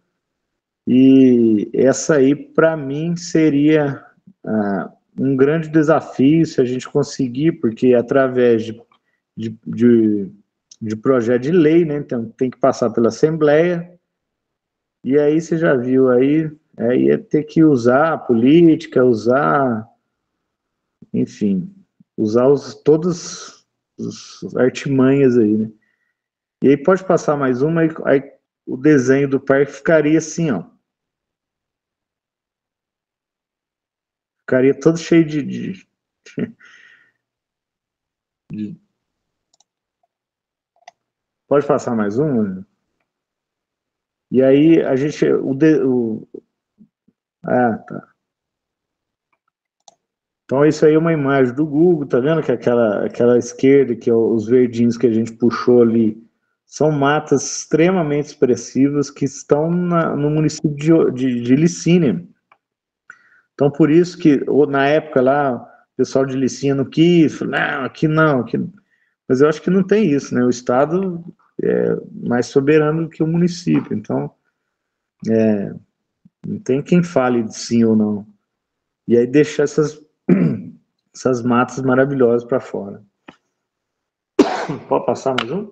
e essa aí, para mim, seria ah, um grande desafio se a gente conseguir, porque através de, de, de, de projeto de lei, né, então tem que passar pela Assembleia, e aí você já viu, aí, aí ia ter que usar a política, usar, enfim, usar os, todos os artimanhas aí, né? E aí pode passar mais uma, aí, aí o desenho do parque ficaria assim, ó. Ficaria todo cheio de, de, de... Pode passar mais uma? E aí a gente... O, o, ah, tá. Então isso aí é uma imagem do Google, tá vendo que aquela, aquela esquerda, que é os verdinhos que a gente puxou ali, são matas extremamente expressivas que estão na, no município de, de, de Licínea. Então por isso que, ou, na época lá, o pessoal de Licínea não quis, falou, não, aqui não, aqui... mas eu acho que não tem isso, né? O Estado é mais soberano do que o município, então é, não tem quem fale de sim ou não. E aí deixar essas... essas matas maravilhosas para fora. Pode passar mais um?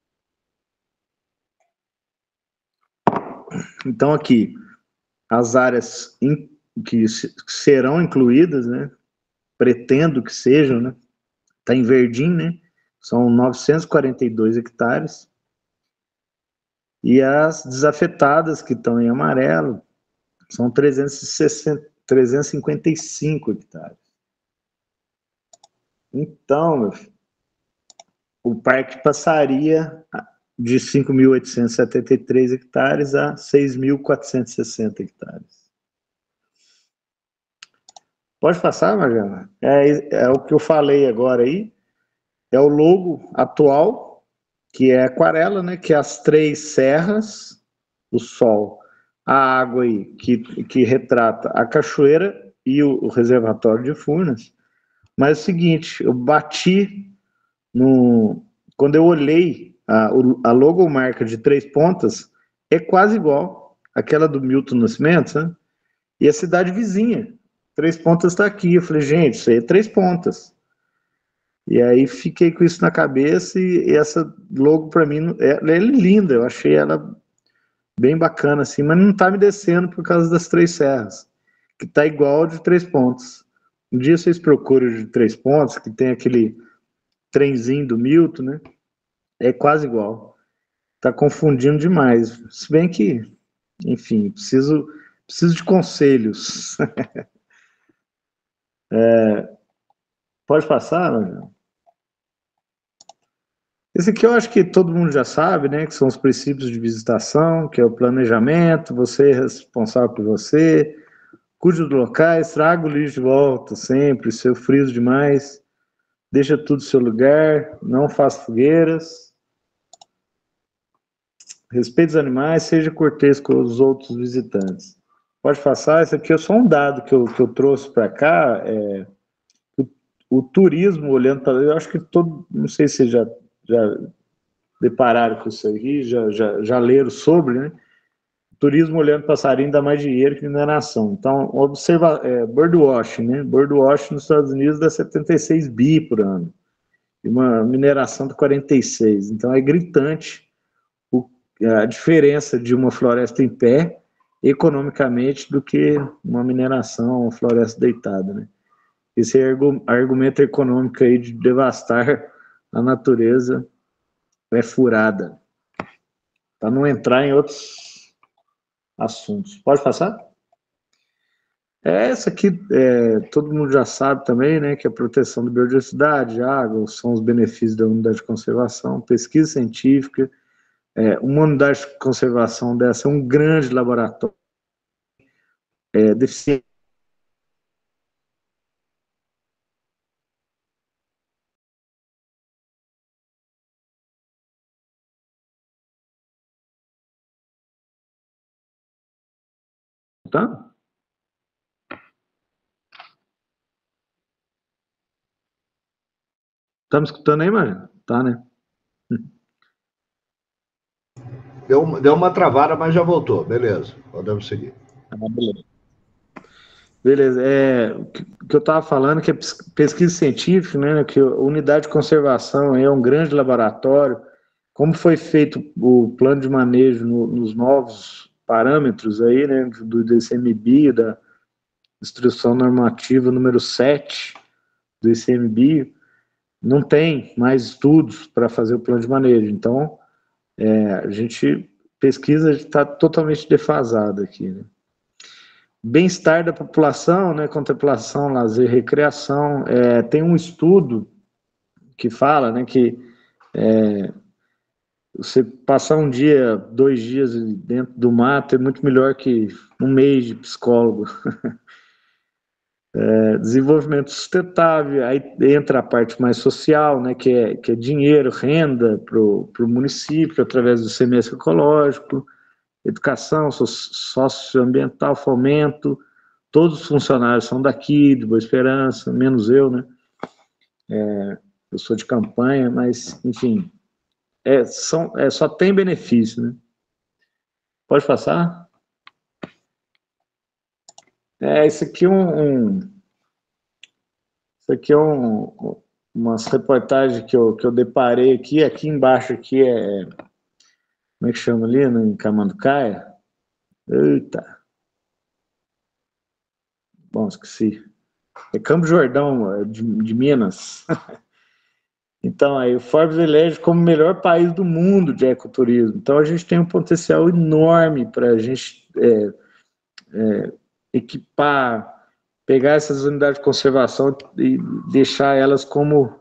Então aqui, as áreas in, que serão incluídas, né? Pretendo que sejam, né? Está em verdinho, né? São novecentos e quarenta e dois hectares. E as desafetadas, que estão em amarelo, são trezentos e sessenta, trezentos e cinquenta e cinco hectares. Então, meu filho, o parque passaria de cinco mil oitocentos e setenta e três hectares a seis mil quatrocentos e sessenta hectares. Pode passar, Mariana? É, é o que eu falei agora aí. É o logo atual, que é aquarela, né? Que é as três serras, o sol, a água aí, que, que retrata a cachoeira e o, o reservatório de Furnas. Mas é o seguinte, eu bati no... Quando eu olhei a, a logomarca de três pontas, é quase igual àquela do Milton Nascimento, né? E a cidade vizinha. Três Pontas está aqui. Eu falei, gente, isso aí é Três Pontas. E aí fiquei com isso na cabeça e, e essa logo para mim, ela é linda, eu achei ela bem bacana assim, mas não tá me descendo por causa das Três Serras, que tá igual de Três Pontas. Um dia vocês procuram de Três Pontas, que tem aquele trenzinho do Milton, né? É quase igual. Tá confundindo demais. Se bem que, enfim, preciso, preciso de conselhos. É, pode passar, Rogério? Esse aqui eu acho que todo mundo já sabe, né? Que são os princípios de visitação, que é o planejamento, você é responsável por você, cuide dos locais, traga o lixo de volta sempre, se eu friso demais, deixa tudo no seu lugar, não faça fogueiras, respeite os animais, seja cortês com os outros visitantes. Pode passar, esse aqui é só um dado que eu, que eu trouxe para cá, é, o, o turismo olhando para... Eu acho que todo... Não sei se já... já depararam com isso aí, já, já, já leram sobre, né? Turismo olhando passarinho dá mais dinheiro que mineração. Então, observa, é, birdwatching, né? Birdwatching nos Estados Unidos dá setenta e seis bi por ano. E uma mineração de quarenta e seis. Então, é gritante o, a diferença de uma floresta em pé, economicamente, do que uma mineração, uma floresta deitada, né? Esse é o argumento econômico aí de devastar a natureza é furada, para não entrar em outros assuntos. Pode passar? É, essa aqui é, todo mundo já sabe também, né, que a proteção da biodiversidade, água, são os benefícios da unidade de conservação, pesquisa científica, é, uma unidade de conservação dessa é um grande laboratório, é, deficiente. Tá? Tá me escutando aí, Maria? Tá, né? Deu, deu uma travada, mas já voltou. Beleza, podemos seguir. Ah, beleza. Beleza, é, o que eu estava falando que é pesquisa científica, né, que a unidade de conservação é um grande laboratório, como foi feito o plano de manejo no, nos novos parâmetros aí, né, do D C M B I, da Instrução Normativa número sete do I C M B I, não tem mais estudos para fazer o plano de manejo, então é, a gente pesquisa está totalmente defasada aqui, né. Bem-estar da população, né, contemplação, lazer, recreação, é, tem um estudo que fala, né, que é, você passar um dia, dois dias dentro do mato é muito melhor que um mês de psicólogo. É, desenvolvimento sustentável, aí entra a parte mais social, né, que é, que é dinheiro, renda para o município, através do semestre ecológico, educação socioambiental, fomento, todos os funcionários são daqui, de Boa Esperança, menos eu, né, é, eu sou de campanha, mas, enfim, é, são, é, só tem benefício, né. Pode passar? É, isso aqui é um... um isso aqui é um... umas reportagens que eu, que eu deparei aqui, aqui embaixo aqui é, como é que chama ali, no, em Camanducaia? Eita! Bom, esqueci. É Campo Jordão, de, de Minas. Então, aí o Forbes elege como o melhor país do mundo de ecoturismo. Então, a gente tem um potencial enorme para a gente é, é, equipar, pegar essas unidades de conservação e deixar elas como,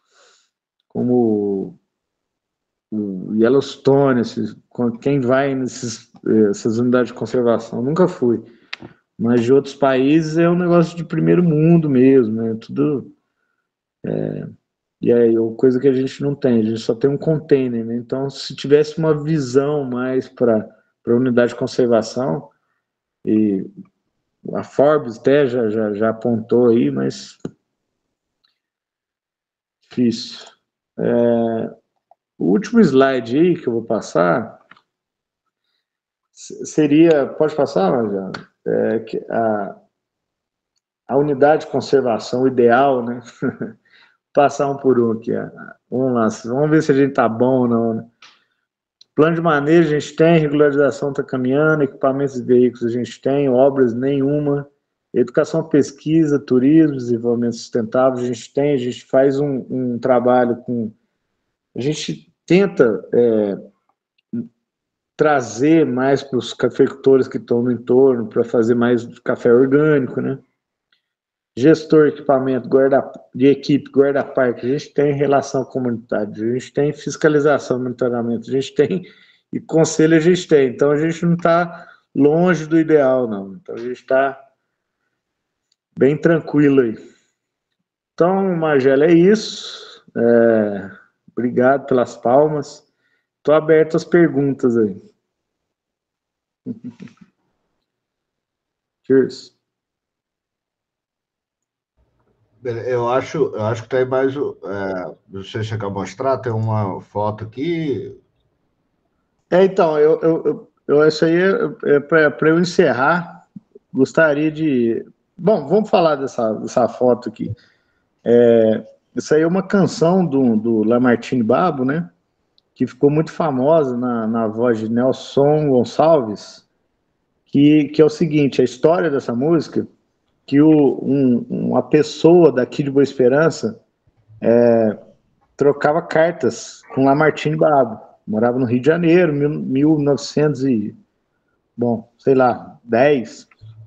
como o Yellowstone, esses, quem vai nessas essas unidades de conservação. Nunca fui. Mas de outros países é um negócio de primeiro mundo mesmo, né? Tudo... É, e aí, coisa que a gente não tem, a gente só tem um container, né? Então, se tivesse uma visão mais para a unidade de conservação, e a Forbes até já, já, já apontou aí, mas difícil. É, o último slide aí que eu vou passar seria, pode passar, Marjana? É, que a, a unidade de conservação ideal, né? Passar um por um aqui. Vamos lá, vamos ver se a gente tá bom ou não, né? Plano de manejo a gente tem, regularização está caminhando, equipamentos e veículos a gente tem, obras nenhuma, educação, pesquisa, turismo, desenvolvimento sustentável a gente tem, a gente faz um, um trabalho com... A gente tenta é, trazer mais para os cafeicultores que estão no entorno, para fazer mais café orgânico, né? Gestor, equipamento, guarda, de equipe, guarda-parque, a gente tem relação comunitária, a gente tem fiscalização, monitoramento, a gente tem, e conselho a gente tem. Então, a gente não está longe do ideal, não. Então, a gente está bem tranquilo aí. Então, Magela, é isso. É, obrigado pelas palmas. Estou aberto às perguntas aí. Cheers. Eu acho, eu acho que tem mais. É, você chegar a mostrar, tem uma foto aqui. É, então, eu, eu, eu, isso aí é, é para eu encerrar. Gostaria de. Bom, vamos falar dessa, dessa foto aqui. É, isso aí é uma canção do, do Lamartine Babo, né? Que ficou muito famosa na, na voz de Nelson Gonçalves, que, que é o seguinte: a história dessa música, que o, um, uma pessoa daqui de Boa Esperança é, trocava cartas com Lamartine Babo. Morava no Rio de Janeiro, mil, mil e novecentos e, bom, sei lá, dez.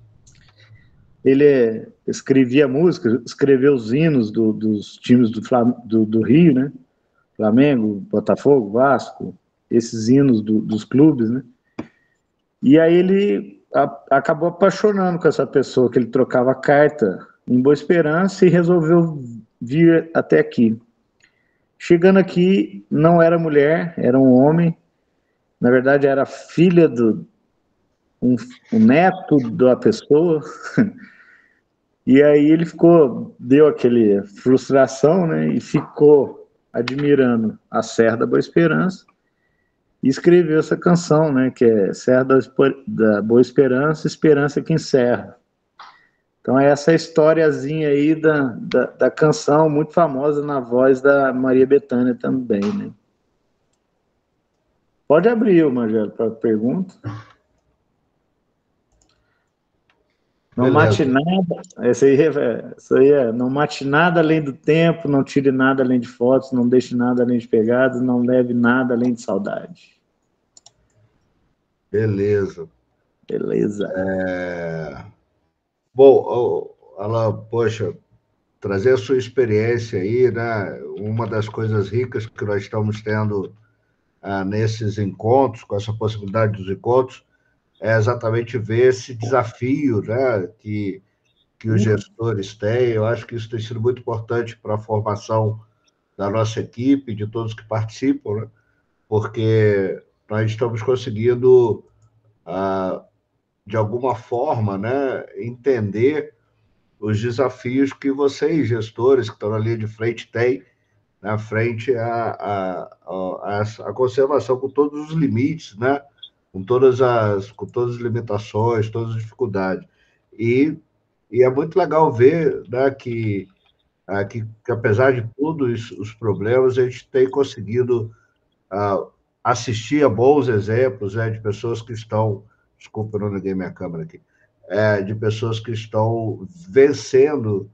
Ele escrevia música, escreveu os hinos do, dos times do, do, do Rio, né? Flamengo, Botafogo, Vasco, esses hinos do, dos clubes, né? E aí ele a, acabou apaixonando com essa pessoa que ele trocava carta em Boa Esperança e resolveu vir até aqui. Chegando aqui, não era mulher, era um homem. Na verdade, era filha do um, um neto da pessoa. E aí ele ficou, deu aquele frustração, né? E ficou admirando a Serra da Boa Esperança e escreveu essa canção, né? Que é Serra da Boa Esperança, Esperança que encerra. Então é essa historiazinha aí da, da, da canção, muito famosa na voz da Maria Bethânia também, né? Pode abrir, Marcelo, para a pergunta. Não Beleza. Mate nada, esse aí, é, isso aí é, não mate nada além do tempo, não tire nada além de fotos, não deixe nada além de pegadas, não leve nada além de saudade. Beleza. Beleza. É... Bom, ela, poxa, trazer a sua experiência aí, né? Uma das coisas ricas que nós estamos tendo ah, nesses encontros, com essa possibilidade dos encontros, é exatamente ver esse desafio, né, que, que os gestores têm. Eu acho que isso tem sido muito importante para a formação da nossa equipe, de todos que participam, né, porque nós estamos conseguindo, ah, de alguma forma, né, entender os desafios que vocês, gestores que estão na linha de frente, têm na frente à a, a, a, a conservação com todos os limites, né? com, todas as, com todas as limitações, todas as dificuldades. E, e é muito legal ver, né, que, que, que, apesar de todos os problemas, a gente tem conseguido uh, assistir a bons exemplos, né, de pessoas que estão... Desculpa, eu não liguei minha câmera aqui. É, de pessoas que estão vencendo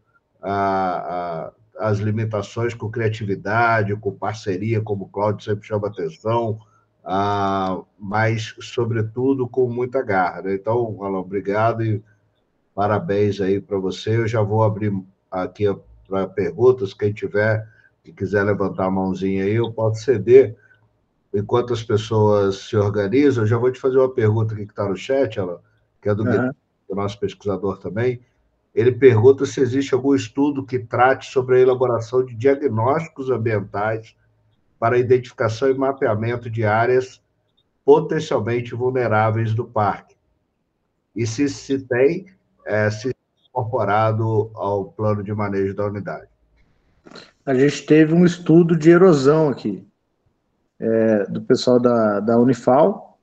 a, a, as limitações com criatividade, com parceria, como o Cláudio sempre chama atenção, ah, mas, sobretudo, com muita garra. Né? Então, Alan, obrigado e parabéns aí para você. Eu já vou abrir aqui para perguntas, quem tiver e quiser levantar a mãozinha aí, eu posso ceder. Enquanto as pessoas se organizam, eu já vou te fazer uma pergunta aqui que está no chat, Alan, que é do, uhum. do nosso pesquisador também. Ele pergunta se existe algum estudo que trate sobre a elaboração de diagnósticos ambientais para a identificação e mapeamento de áreas potencialmente vulneráveis do parque. E se, se tem, é, se incorporado ao plano de manejo da unidade. A gente teve um estudo de erosão aqui, é, do pessoal da, da Unifal,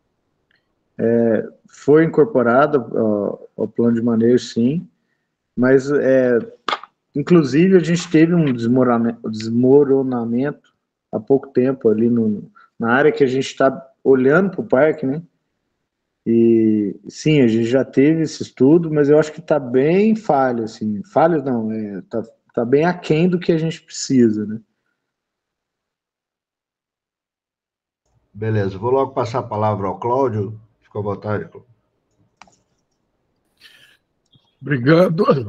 é, foi incorporado ao, ao plano de manejo, sim, mas, é, inclusive, a gente teve um desmoronamento, desmoronamento há pouco tempo ali no, na área que a gente está olhando para o parque, né? E, sim, a gente já teve esse estudo, mas eu acho que está bem falho, assim, falho não, é, tá, tá bem aquém do que a gente precisa, né? Beleza, vou logo passar a palavra ao Cláudio. Fica à vontade, Cláudio. Obrigado.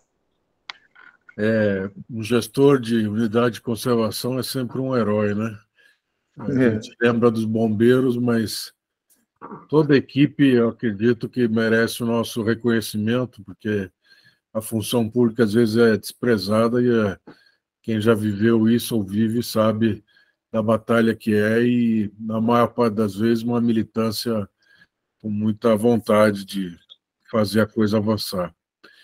É, um gestor de unidade de conservação é sempre um herói, né? A é. gente lembra dos bombeiros, mas toda a equipe, eu acredito que merece o nosso reconhecimento, porque a função pública às vezes é desprezada e é, quem já viveu isso ou vive sabe da batalha que é e, na maior parte das vezes, uma militância com muita vontade de fazer a coisa avançar.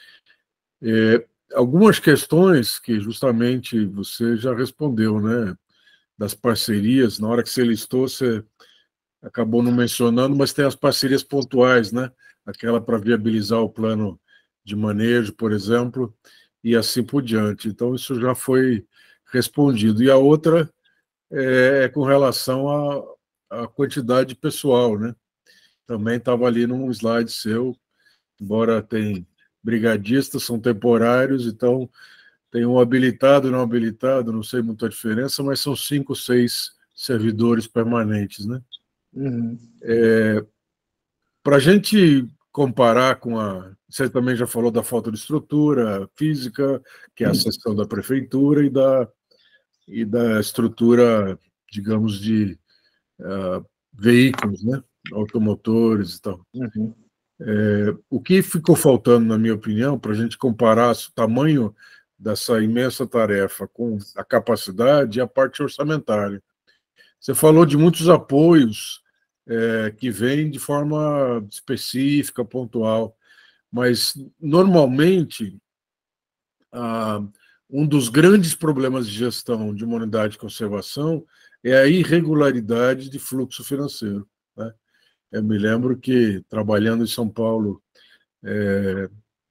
É, algumas questões que justamente você já respondeu, né? Das parcerias, na hora que você listou, você acabou não mencionando, mas tem as parcerias pontuais, né? Aquela para viabilizar o plano de manejo, por exemplo, e assim por diante. Então, isso já foi respondido. E a outra é, é com relação à, à quantidade de pessoal, né? Também estava ali num slide seu, embora tem brigadistas, são temporários, então tem um habilitado e não habilitado, não sei muito a diferença, mas são cinco, seis servidores permanentes, né? Uhum. É, para a gente comparar com a... Você também já falou da falta de estrutura física, que é a seção da prefeitura, e da, e da estrutura, digamos, de uh, veículos, né? Automotores e tal. Uhum. É, o que ficou faltando, na minha opinião, para a gente comparar o tamanho dessa imensa tarefa com a capacidade e a parte orçamentária. Você falou de muitos apoios é, que vêm de forma específica, pontual, mas, normalmente, ah, um dos grandes problemas de gestão de uma unidade de conservação é a irregularidade de fluxo financeiro, né? Eu me lembro que, trabalhando em São Paulo, é,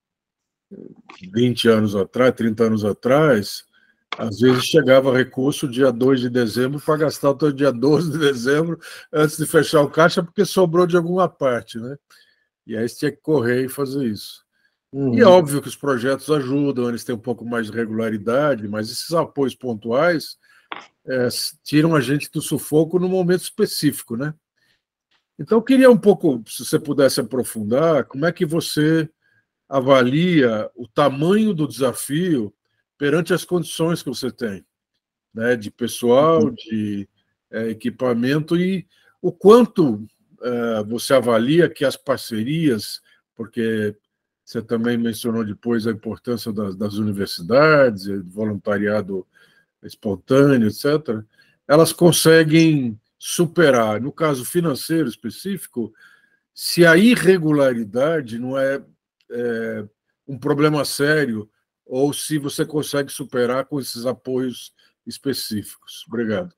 vinte anos atrás, trinta anos atrás, às vezes chegava recurso dia dois de dezembro para gastar até o dia doze de dezembro antes de fechar o caixa, porque sobrou de alguma parte, né? E aí você tinha que correr e fazer isso. Uhum. E é óbvio que os projetos ajudam, eles têm um pouco mais de regularidade, mas esses apoios pontuais é, tiram a gente do sufoco no momento específico, né? Então, eu queria um pouco, se você pudesse aprofundar, como é que você avalia o tamanho do desafio perante as condições que você tem, né, de pessoal, de é, equipamento, e o quanto é, você avalia que as parcerias, porque você também mencionou depois a importância das, das universidades, voluntariado espontâneo, etcétera, elas conseguem superar, no caso financeiro específico, se a irregularidade não é, é um problema sério, ou se você consegue superar com esses apoios específicos. Obrigado.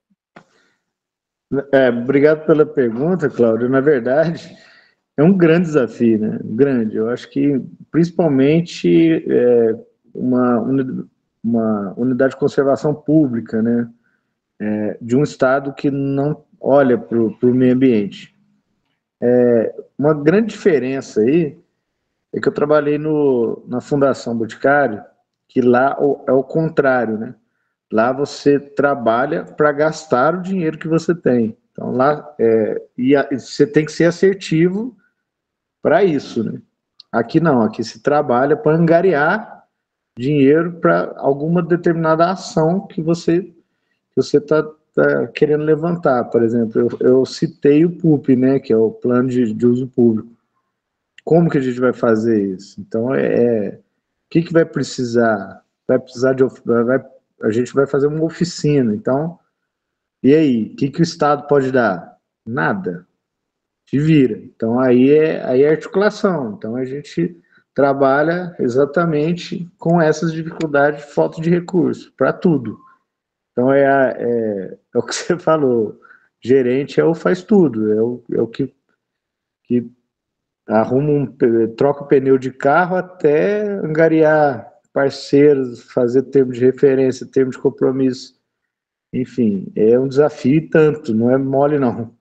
É, obrigado pela pergunta, Cláudio. Na verdade, é um grande desafio, né? Grande. Eu acho que, principalmente, é, uma, uma unidade de conservação pública, né? É, de um Estado que não olha para o meio ambiente. É, uma grande diferença aí é que eu trabalhei no, na Fundação Boticário, que lá é o contrário, né? Lá você trabalha para gastar o dinheiro que você tem. Então, lá, é, e, a, e você tem que ser assertivo para isso, né? Aqui não, aqui se trabalha para angariar dinheiro para alguma determinada ação que você você está tá querendo levantar. Por exemplo, eu, eu citei o P U P, né, que é o Plano de, de Uso Público. Como que a gente vai fazer isso? Então, é, é o que, que vai precisar? Vai precisar de... Vai, a gente vai fazer uma oficina. Então, e aí? O que, que o Estado pode dar? Nada. Te vira. Então, aí é, aí é articulação. Então, a gente trabalha exatamente com essas dificuldades de falta de recurso, para tudo. Então, é, é, é o que você falou. Gerente é o faz tudo. É o, é o que, que arruma um, troca o pneu de carro até angariar parceiros, fazer termo de referência, termo de compromisso. Enfim, é um desafio e tanto, não é mole, não.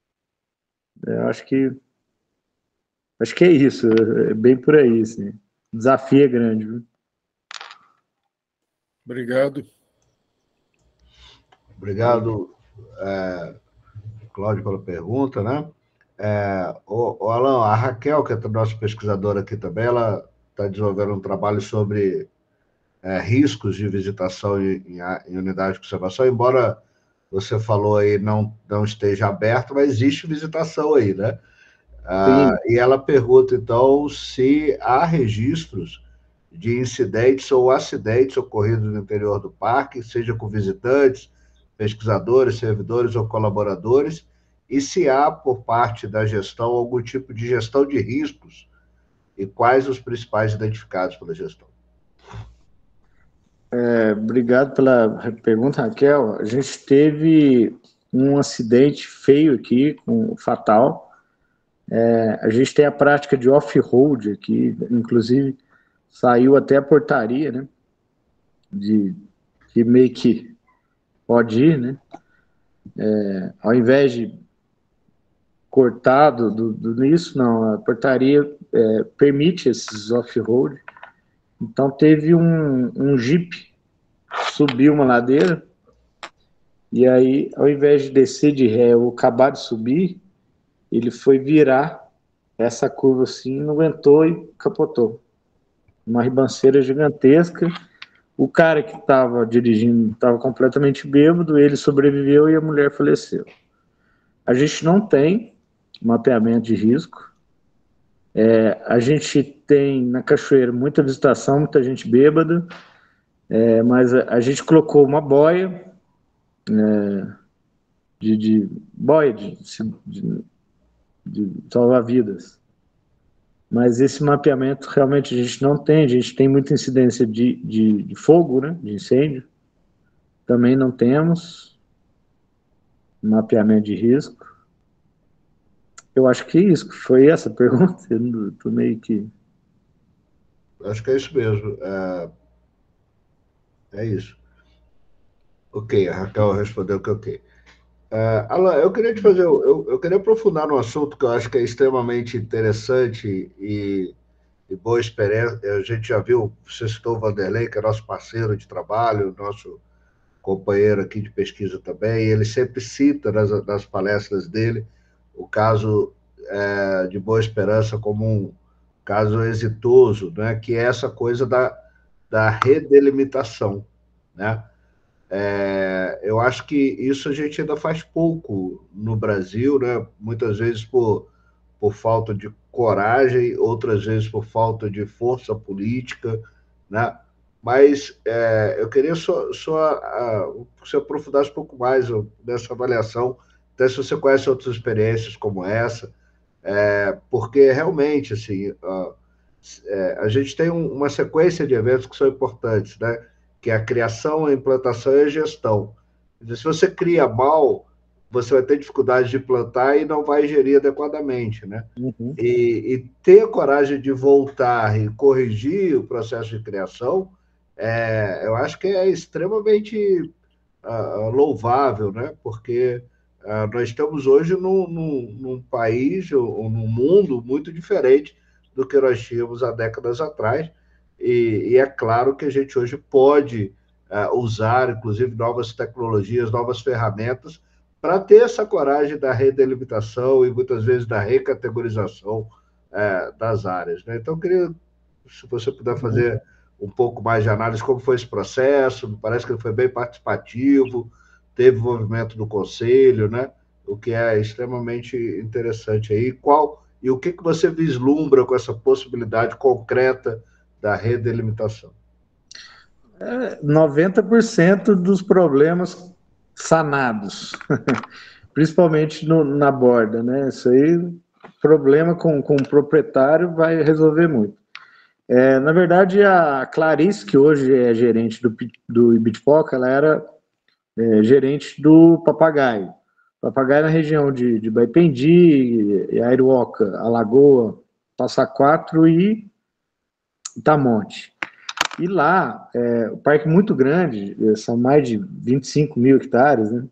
Eu acho que acho que é isso, é bem por aí, assim. O desafio é grande, viu? Obrigado. Obrigado, é, Cláudio, pela pergunta, né? É, o, o Alan, a Raquel, que é a nossa pesquisadora aqui também, ela está desenvolvendo um trabalho sobre é, riscos de visitação em, em, em unidade de conservação, embora você falou aí não, não esteja aberto, mas existe visitação aí, né? Ah, e ela pergunta, então, se há registros de incidentes ou acidentes ocorridos no interior do parque, seja com visitantes, pesquisadores, servidores ou colaboradores, e se há, por parte da gestão, algum tipo de gestão de riscos, e quais os principais identificados pela gestão. É, obrigado pela pergunta, Raquel. A gente teve um acidente feio aqui, um, fatal. É, a gente tem a prática de off-road aqui, inclusive saiu até a portaria, né? De que meio que pode ir, né? É, ao invés de cortado do, do nisso, não, a portaria é, permite esses off-road. Então teve um, um Jeep subiu uma ladeira e aí, ao invés de descer de ré ou acabar de subir, ele foi virar essa curva assim, não aguentou e capotou. Uma ribanceira gigantesca. O cara que estava dirigindo estava completamente bêbado, ele sobreviveu e a mulher faleceu. A gente não tem mapeamento de risco. É, a gente tem na cachoeira muita visitação, muita gente bêbada, é, mas a, a gente colocou uma boia, é, de, de boia de, de, de salvar-vidas. Mas esse mapeamento realmente a gente não tem, a gente tem muita incidência de, de, de fogo, né, de incêndio, também não temos mapeamento de risco. Eu acho que isso, foi essa pergunta, eu tô meio que... Acho que é isso mesmo, é, é isso. Ok, a Raquel respondeu que ok. Uh, Alan, eu queria te fazer, eu, eu queria aprofundar no assunto que eu acho que é extremamente interessante e, e boa experiência. A gente já viu, você citou o Vanderlei, que é nosso parceiro de trabalho, nosso companheiro aqui de pesquisa também, e ele sempre cita nas, nas palestras dele o caso é, de Boa Esperança como um caso exitoso, né, que é essa coisa da, da redelimitação, né? É, eu acho que isso a gente ainda faz pouco no Brasil, né? Muitas vezes por, por falta de coragem, outras vezes por falta de força política, né? Mas é, eu queria só, só uh, se aprofundasse um pouco mais nessa avaliação, até se você conhece outras experiências como essa, é, porque realmente, assim, uh, é, a gente tem um, uma sequência de eventos que são importantes, né? Que é a criação, a implantação e a gestão. Se você cria mal, você vai ter dificuldade de plantar e não vai gerir adequadamente, né? Uhum. E, e ter a coragem de voltar e corrigir o processo de criação, é, eu acho que é extremamente uh, louvável, né? Porque uh, nós estamos hoje num, num, num país ou num mundo muito diferente do que nós tínhamos há décadas atrás, e, e é claro que a gente hoje pode uh, usar, inclusive, novas tecnologias, novas ferramentas, para ter essa coragem da redelimitação e muitas vezes da recategorização uh, das áreas, né? Então, eu queria, se você puder fazer um pouco mais de análise, como foi esse processo, me parece que ele foi bem participativo, teve envolvimento do conselho, né? O que é extremamente interessante aí. Qual e o que, que você vislumbra com essa possibilidade concreta da redelimitação? É, noventa por cento dos problemas sanados, principalmente no, na borda, né? Isso aí, problema com, com o proprietário vai resolver muito. É, na verdade, a Clarice, que hoje é gerente do, do Ibitipoca, ela era é, gerente do Papagaio. Papagaio na região de, de Baipendi, Airuoca, Alagoa, Passa Quatro e Itamonte. E lá, é, o parque é muito grande, são mais de vinte e cinco mil hectares, né?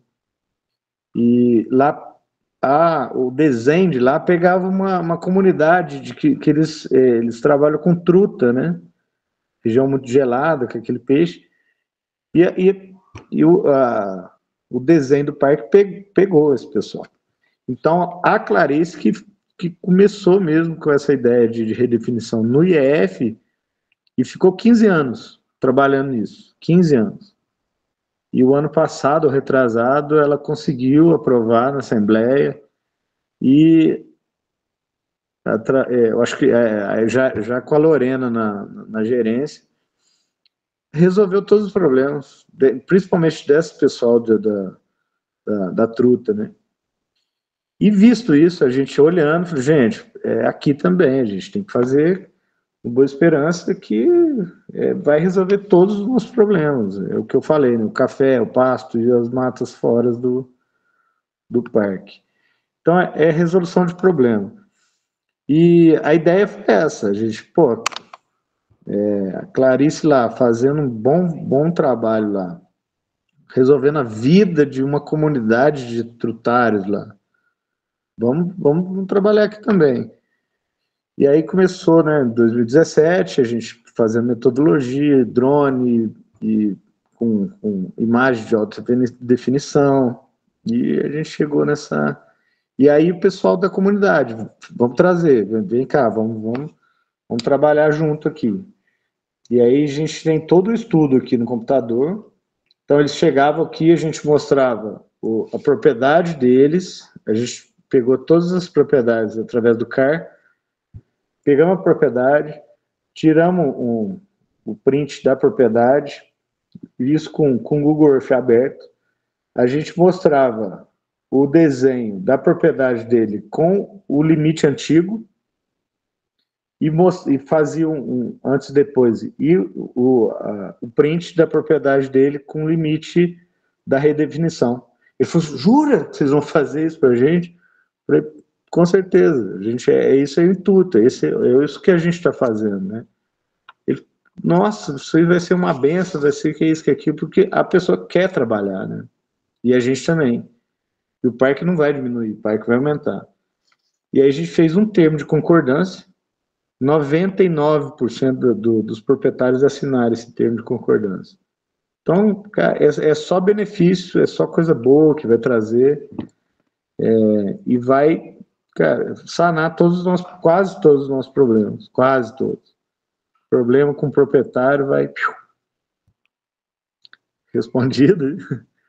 E lá, a, o desenho de lá pegava uma, uma comunidade de que, que eles, é, eles trabalham com truta, né? Região muito gelada, com aquele peixe. E, e, e o, a, o desenho do parque pegou esse pessoal. Então, a Clarice que, que começou mesmo com essa ideia de, de redefinição no I E F e ficou quinze anos trabalhando nisso. quinze anos. E o ano passado, retrasado, ela conseguiu aprovar na Assembleia e eu acho que é, já, já com a Lorena na, na gerência, resolveu todos os problemas, principalmente desse pessoal da, da, da truta, né? E visto isso, a gente olhando, falou, gente, é, aqui também a gente tem que fazer com boa esperança que é, vai resolver todos os nossos problemas. É o que eu falei, né? O café, o pasto e as matas fora do, do parque. Então, é, é resolução de problema. E a ideia foi essa, a gente, pô, é, a Clarice lá, fazendo um bom, bom trabalho lá, resolvendo a vida de uma comunidade de trutários lá. Vamos, vamos, vamos trabalhar aqui também. E aí começou, né, em dois mil e dezessete, a gente fazendo metodologia, drone, e com, com imagem de alta definição, e a gente chegou nessa... E aí o pessoal da comunidade, vamos trazer, vem cá, vamos, vamos, vamos trabalhar junto aqui. E aí a gente tem todo o estudo aqui no computador, então eles chegavam aqui, a gente mostrava o, a propriedade deles, a gente pegou todas as propriedades através do C A R, pegamos a propriedade, tiramos um, o print da propriedade, isso com, com o Google Earth aberto, a gente mostrava o desenho da propriedade dele com o limite antigo e, most, e fazia um, um antes e depois, e o, a, o print da propriedade dele com o limite da redefinição. Ele falou, jura que vocês vão fazer isso para a gente? Eu falei, com certeza, a gente é, é isso aí tudo, esse é, é isso que a gente está fazendo, né? Ele, nossa, isso aí vai ser uma benção, vai ser que isso, que aquilo, porque a pessoa quer trabalhar, né? E a gente também. E o parque não vai diminuir, o parque vai aumentar. E aí a gente fez um termo de concordância, noventa e nove por cento do, do, dos proprietários assinaram esse termo de concordância. Então, cara, é, é só benefício, é só coisa boa que vai trazer, é, e vai... Cara, sanar todos os nossos, quase todos os nossos problemas, quase todos. Problema com o proprietário vai piu, respondido.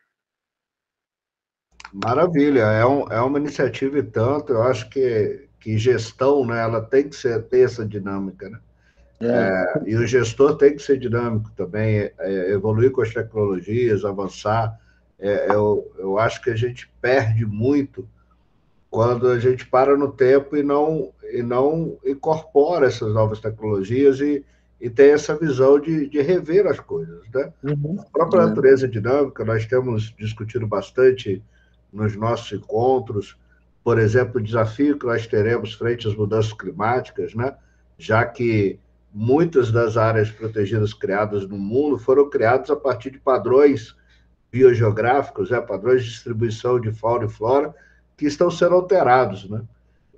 Maravilha, é, um, é uma iniciativa e tanto, eu acho que, que gestão, né, ela tem que ser, ter essa dinâmica, né? É. É, e o gestor tem que ser dinâmico também, é, é, evoluir com as tecnologias, avançar. É, eu, eu acho que a gente perde muito quando a gente para no tempo e não, e não incorpora essas novas tecnologias e, e tem essa visão de, de rever as coisas, né? Uhum. A própria É. natureza dinâmica, nós temos discutido bastante nos nossos encontros, por exemplo, o desafio que nós teremos frente às mudanças climáticas, né? Já que muitas das áreas protegidas criadas no mundo foram criadas a partir de padrões biogeográficos, né? Padrões de distribuição de fauna e flora, que estão sendo alterados, né?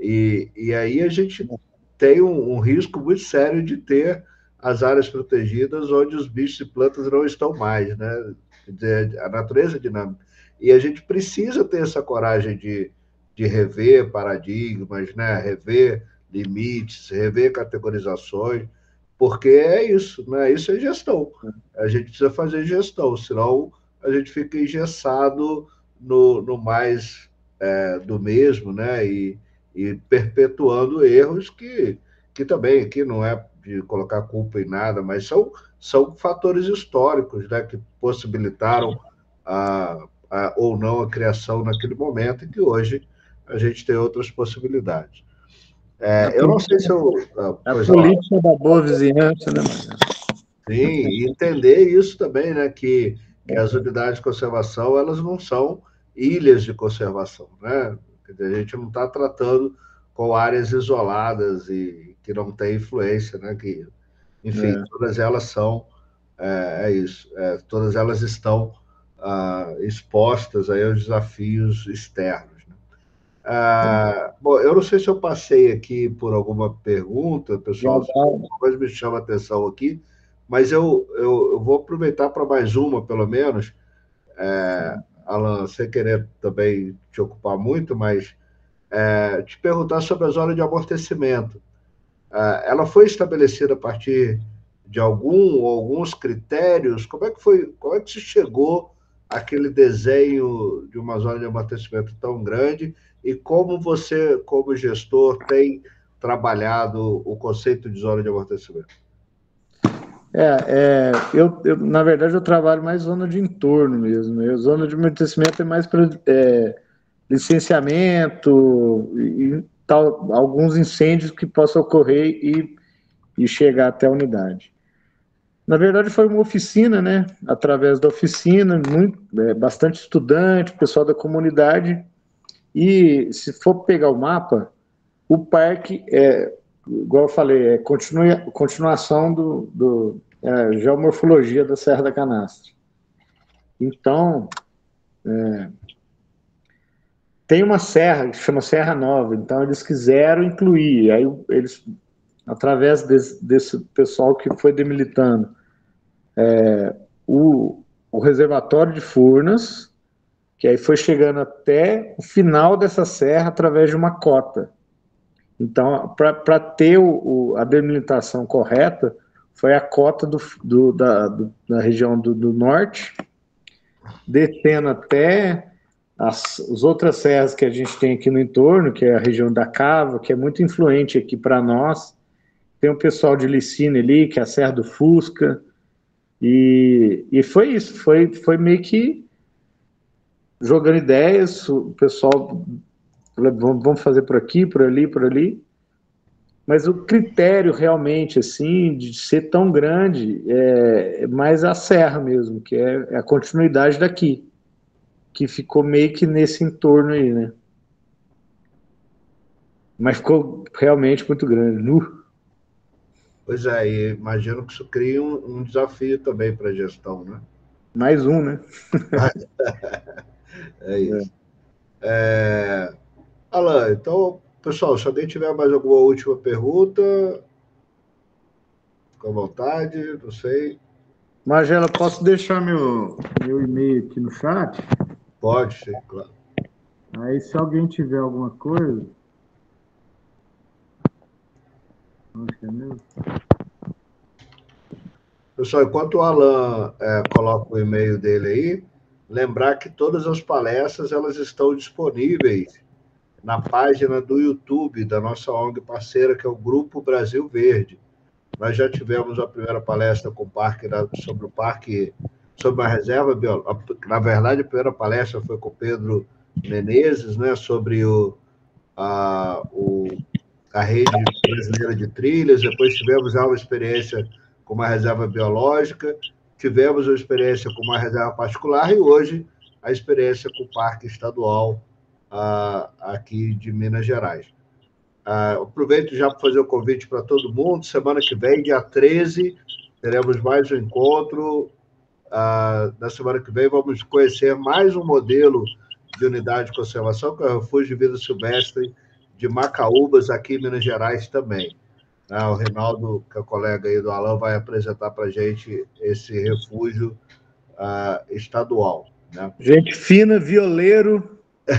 E, e aí a gente tem um, um risco muito sério de ter as áreas protegidas onde os bichos e plantas não estão mais, né? Quer dizer, a natureza é dinâmica. E a gente precisa ter essa coragem de, de rever paradigmas, né? Rever limites, rever categorizações, porque é isso, né? Isso é gestão. A gente precisa fazer gestão, senão a gente fica engessado no, no mais é, do mesmo, né? E, e perpetuando erros que, que também aqui não é de colocar culpa em nada, mas são, são fatores históricos, né? Que possibilitaram a, a, ou não a criação naquele momento e que hoje a gente tem outras possibilidades. É, eu não sei se eu... A Pois, política ó, da boa vizinhança, né, Marcelo? sim, e entender isso também, né? Que, que as unidades de conservação, elas não são ilhas de conservação, né? Quer dizer, a gente não está tratando com áreas isoladas e que não têm influência, né? Que, enfim, É. todas elas são, é, é isso, é, todas elas estão ah, expostas aí aos desafios externos, né? Ah, bom, eu não sei se eu passei aqui por alguma pergunta, Já pessoal, se alguma coisa me chama a atenção aqui, mas eu, eu, eu vou aproveitar para mais uma, pelo menos, é, Alan, sem querer também te ocupar muito, mas é, te perguntar sobre a zona de amortecimento. Ah, ela foi estabelecida a partir de algum ou alguns critérios? Como é que foi, como é que se chegou àquele desenho de uma zona de amortecimento tão grande e como você, como gestor, tem trabalhado o conceito de zona de amortecimento? É, é eu, eu, na verdade, eu trabalho mais zona de entorno mesmo. Eu, zona de amortecimento é mais para é, licenciamento e, e tal, alguns incêndios que possam ocorrer e, e chegar até a unidade. Na verdade, foi uma oficina, né? Através da oficina, muito, é, bastante estudante, pessoal da comunidade. E se for pegar o mapa, o parque é, igual eu falei, é continua, continuação do, do é, geomorfologia da Serra da Canastra. Então, é, tem uma serra que chama Serra Nova, então eles quiseram incluir, aí eles, através desse, desse pessoal que foi demilitando, é, o, o reservatório de Furnas, que aí foi chegando até o final dessa serra através de uma cota. Então, para ter o, o, a delimitação correta, foi a cota do, do, da, do, da região do, do norte, descendo até as, as outras serras que a gente tem aqui no entorno, que é a região da Cava, que é muito influente aqui para nós. Tem o pessoal de Licina ali, que é a Serra do Fusca. E, e foi isso, foi, foi meio que jogando ideias, o pessoal vamos fazer por aqui, por ali, por ali. Mas o critério realmente, assim, de ser tão grande é mais a serra mesmo, que é a continuidade daqui, que ficou meio que nesse entorno aí, né? Mas ficou realmente muito grande. Uh. Pois é, e imagino que isso cria um, um desafio também para a gestão, né? Mais um, né? É isso. É... Alan, então, pessoal, se alguém tiver mais alguma última pergunta, fica à vontade, não sei. Magela, posso deixar meu, meu e-mail aqui no chat? Pode, sim, claro. Aí, se alguém tiver alguma coisa. Acho que é mesmo. Pessoal, enquanto o Alan é, coloca o e-mail dele aí, lembrar que todas as palestras elas estão disponíveis na página do YouTube da nossa O N G parceira, que é o Grupo Brasil Verde. Nós já tivemos a primeira palestra com o parque, sobre o parque, sobre a reserva biológica. Na verdade, a primeira palestra foi com o Pedro Menezes, né, sobre o, a, o, a rede brasileira de trilhas. Depois tivemos já uma experiência com uma reserva biológica, tivemos uma experiência com uma reserva particular e hoje a experiência com o parque estadual uh, aqui de Minas Gerais. Uh, aproveito já para fazer o convite para todo mundo. Semana que vem, dia treze, teremos mais um encontro. Uh, na semana que vem, vamos conhecer mais um modelo de unidade de conservação, que é o Refúgio de Vida Silvestre de Macaúbas, aqui em Minas Gerais também. Uh, o Reinaldo, que é colega aí do Alan, vai apresentar para a gente esse refúgio uh, estadual. Né? Gente fina, violeiro.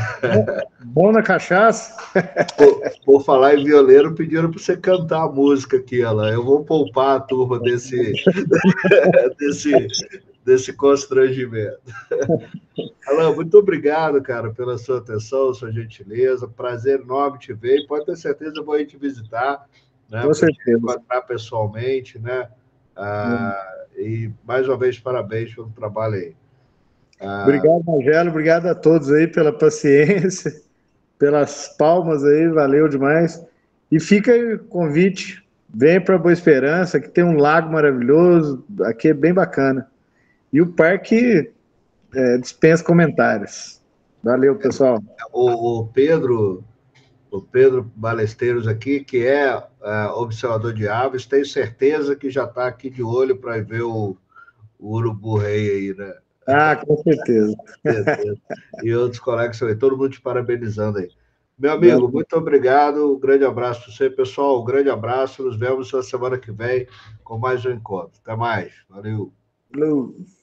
Bom na cachaça. Por, por falar em violeiro, pediram para você cantar a música aqui, Alan. Eu vou poupar a turma desse, desse, desse constrangimento. Alan, muito obrigado, cara, pela sua atenção, sua gentileza. Prazer enorme te ver. E pode ter certeza que eu vou ir te visitar, né? Com certeza. Encontrar pessoalmente, né? Ah, hum. E mais uma vez, parabéns pelo trabalho aí. Obrigado, Magelo, obrigado a todos aí pela paciência, pelas palmas aí, valeu demais. E fica aí o convite, vem para Boa Esperança, que tem um lago maravilhoso, aqui é bem bacana. E o parque é, dispensa comentários. Valeu, pessoal. O, o Pedro, o Pedro Balesteiros aqui, que é, é observador de aves, tenho certeza que já está aqui de olho para ver o, o urubu-rei aí, né? Ah, com certeza. E outros colegas também, todo mundo te parabenizando aí. Meu amigo, muito obrigado, um grande abraço para você, pessoal, um grande abraço, nos vemos na semana que vem com mais um encontro. Até mais, valeu. Valeu.